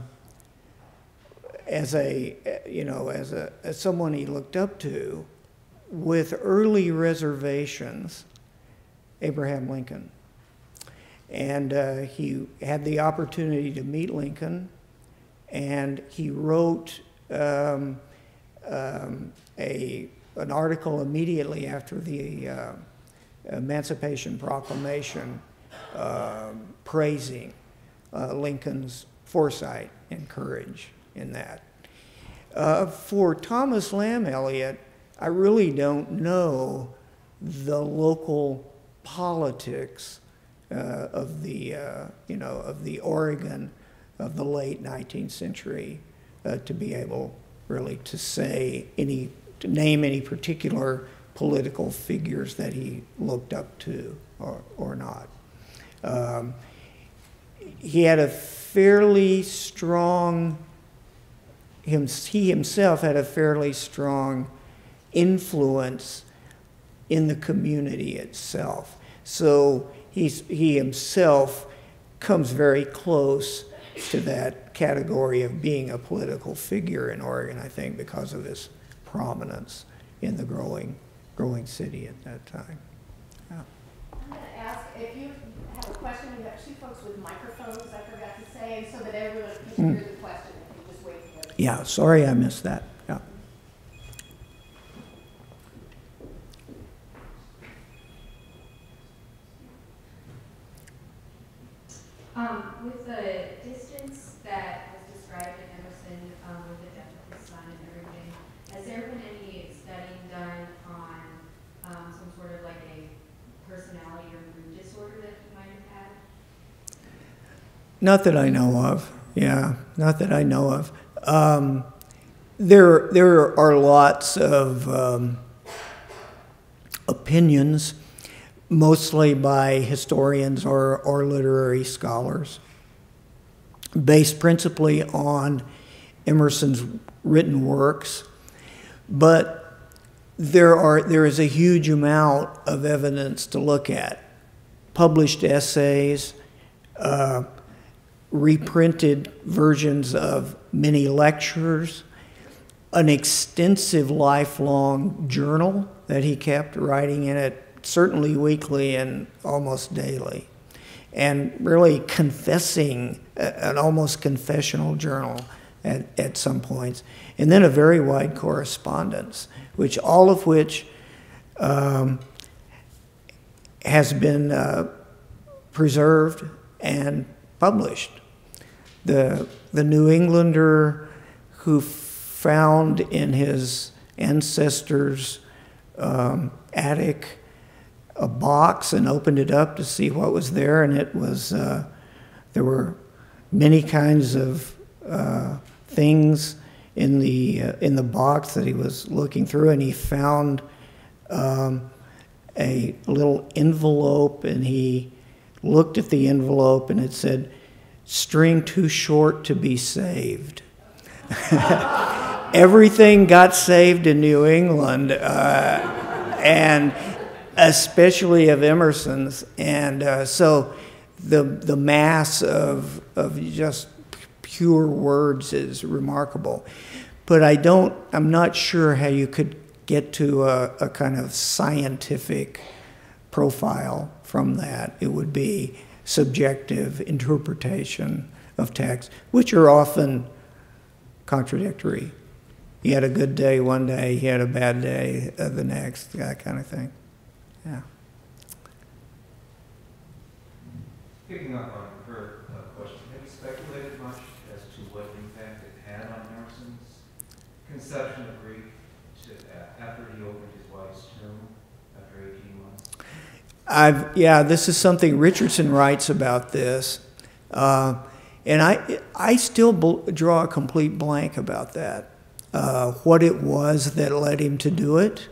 as someone he looked up to, with early reservations, Abraham Lincoln. And he had the opportunity to meet Lincoln, and he wrote an article immediately after the Emancipation Proclamation praising Lincoln's foresight and courage in that. For Thomas Lamb Eliot, I really don't know the local politics of the Oregon of the late 19th century to be able really to name any particular political figures that he looked up to or not. He had a fairly strong, he himself had a fairly strong influence in the community itself. So he himself comes very close to that category of being a political figure in Oregon, I think, because of his prominence in the growing city at that time. Yeah.
I'm going to ask, if you have a question, we have two folks with microphones, I forgot to say, and so that everyone can hear the question, if you just wait for it.
Yeah, sorry I missed that. Yeah.
With the distance that was described in Emerson with the death of his son and everything, has there been any studying done on some sort of like a personality or mood disorder that he might have had?
Not that I know of. Yeah, not that I know of. There are lots of opinions, mostly by historians or literary scholars, based principally on Emerson's written works, but there is a huge amount of evidence to look at. Published essays, reprinted versions of many lectures, an extensive lifelong journal that he kept, writing in it certainly weekly and almost daily, and really confessing, an almost confessional journal at some points, and then a very wide correspondence, all of which has been preserved and published. The New Englander who found in his ancestors' attic a box and opened it up to see what was there, and it was there were many kinds of things in the box that he was looking through, and he found a little envelope, and he looked at the envelope, and it said, "String too short to be saved." Everything got saved in New England, and especially of Emerson's, and so the mass of just pure words is remarkable. But I'm not sure how you could get to a kind of scientific profile from that. It would be subjective interpretation of text, which are often contradictory. He had a good day one day, he had a bad day the next, that kind of thing. Yeah.
Picking up on her question, have you speculated much as to what impact it had on Emerson's conception of grief after he opened his wife's tomb after 18 months?
Yeah, this is something Richardson writes about this, and I still draw a complete blank about that. What it was that led him to do it,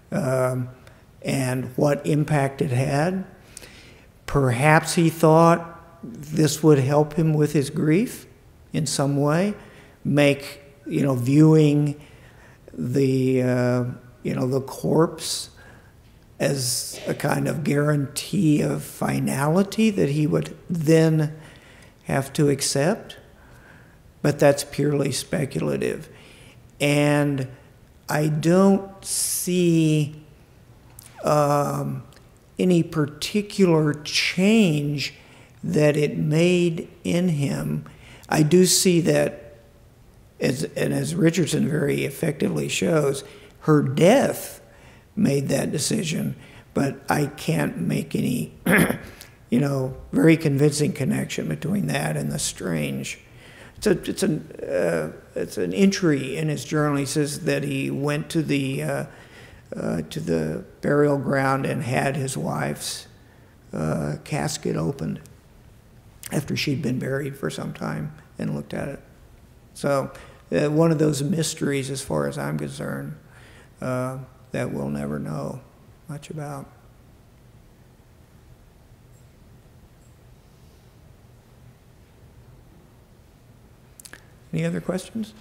and what impact it had. Perhaps he thought this would help him with his grief in some way, make viewing the corpse as a kind of guarantee of finality that he would then have to accept. But that's purely speculative. And I don't see any particular change that it made in him. I do see that, as Richardson very effectively shows, her death made that decision, but I can't make any, very convincing connection between that and the strange. It's an entry in his journal. He says that he went to the burial ground and had his wife's casket opened after she'd been buried for some time, and looked at it. So one of those mysteries, as far as I'm concerned, that we'll never know much about. Any other questions?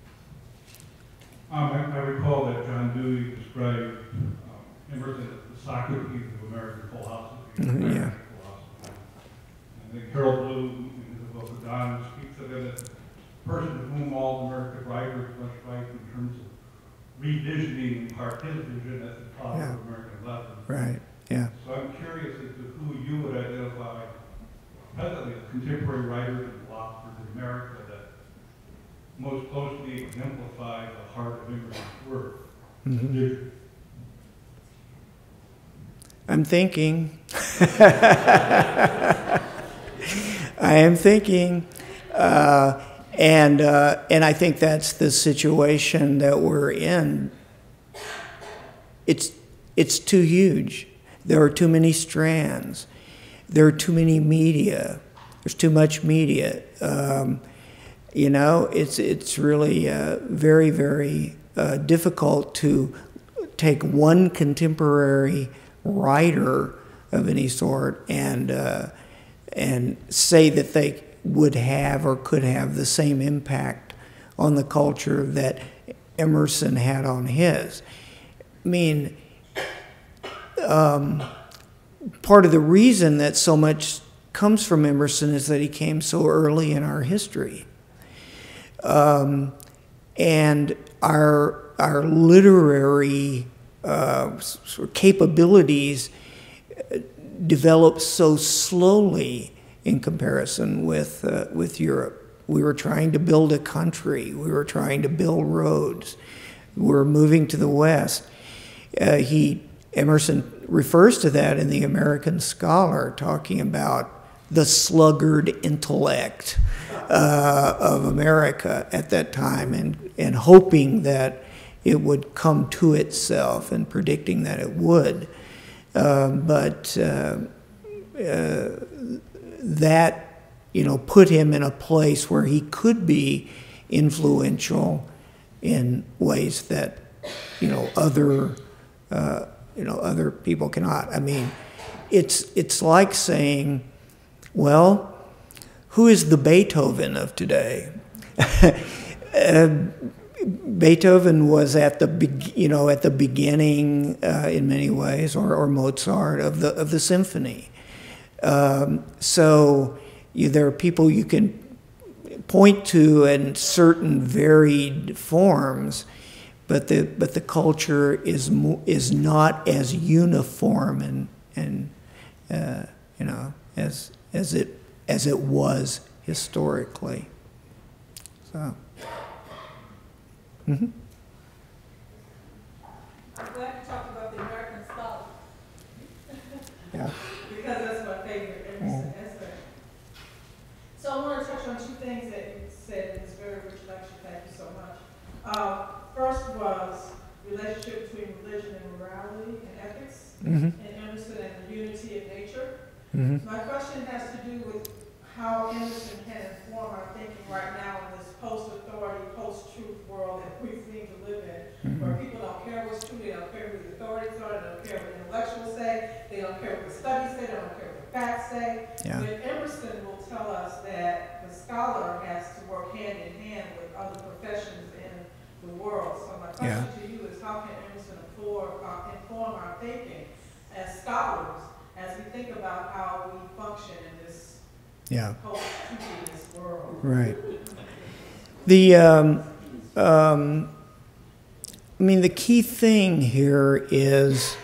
I recall that John Dewey described Emerson as the Socrates of American philosophy.
Yeah.
I think Harold Bloom, in his book of Don, speaks of him as a person to whom all American writers must write in terms of revisioning in part his vision as the father of American lessons.
Right, yeah.
So I'm curious as to who you would identify presently as contemporary writers and philosophers in America that most closely exemplify the heart of Emerson's work.
Mm-hmm. I'm thinking. I am thinking. And I think that's the situation that we're in. It's too huge. There are too many strands. There are too many media. There's too much media. It's really very, very difficult to take one contemporary writer of any sort and say that they would have or could have the same impact on the culture that Emerson had on his. I mean, part of the reason that so much comes from Emerson is that he came so early in our history. And our literary sort of capabilities developed so slowly in comparison with Europe. We were trying to build a country. We were trying to build roads. We were moving to the West. Emerson refers to that in The American Scholar, talking about the sluggard intellect of America at that time, and hoping that it would come to itself, and predicting that it would. But that, put him in a place where he could be influential in ways that, other people cannot. I mean, it's like saying, well, who is the Beethoven of today? Beethoven was at the beginning in many ways, or Mozart of the symphony. So there are people you can point to in certain varied forms, but the culture is not as uniform and as it was historically. So. Mm-hmm.
I'm glad you talked about the American scholar.
Yeah.
Because that's my favorite Emerson essay. So I want to touch on two things that you said in this very rich lecture. Thank you so much. First was relationship between religion and morality and ethics,
Mm-hmm.
and Emerson and the unity of nature.
Mm-hmm.
My question has to do with how Emerson can inform our thinking right now in this post-authority, post-truth world that we seem to live in, where people don't care what's true, they don't care who the authorities are, they don't care what intellectuals say, they don't care what the studies say, they don't care what the facts say.
Yeah.
But Emerson will tell us that the scholar has to work hand in hand with other professions in the world. So my question to you is, how can Emerson inform our thinking as scholars as we think about how we function in this post-truth world?
Right. The key thing here is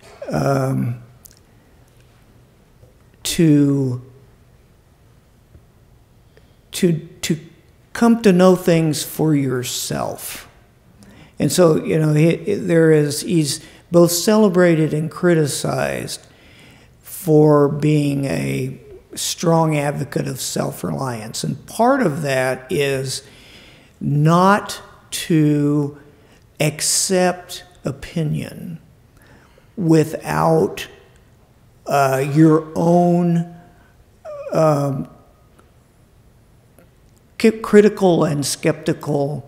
to come to know things for yourself. And so, he's both celebrated and criticized for being a strong advocate of self-reliance. And part of that is not to accept opinion without your own critical and skeptical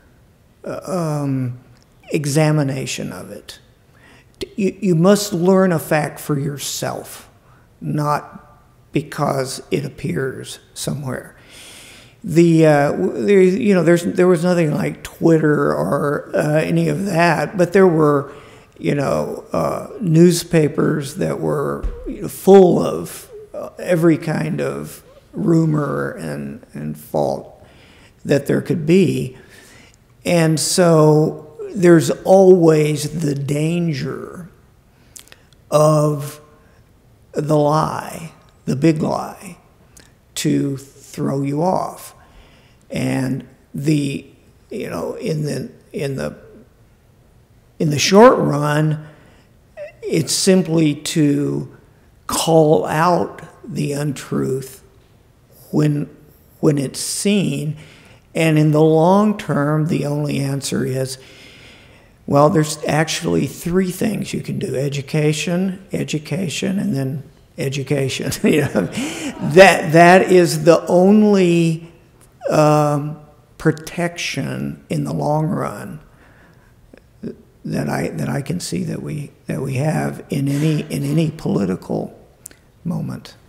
examination of it. You must learn a fact for yourself, not because it appears somewhere. There was nothing like Twitter or any of that, but there were, newspapers that were full of every kind of rumor and fault that there could be. And so there's always the danger of the lie, the big lie, to throw you off. And in the short run, it's simply to call out the untruth when it's seen. And in the long term, the only answer is, well, there's actually three things you can do: education, and then education. That is the only protection in the long run that I can see that we have in any political moment.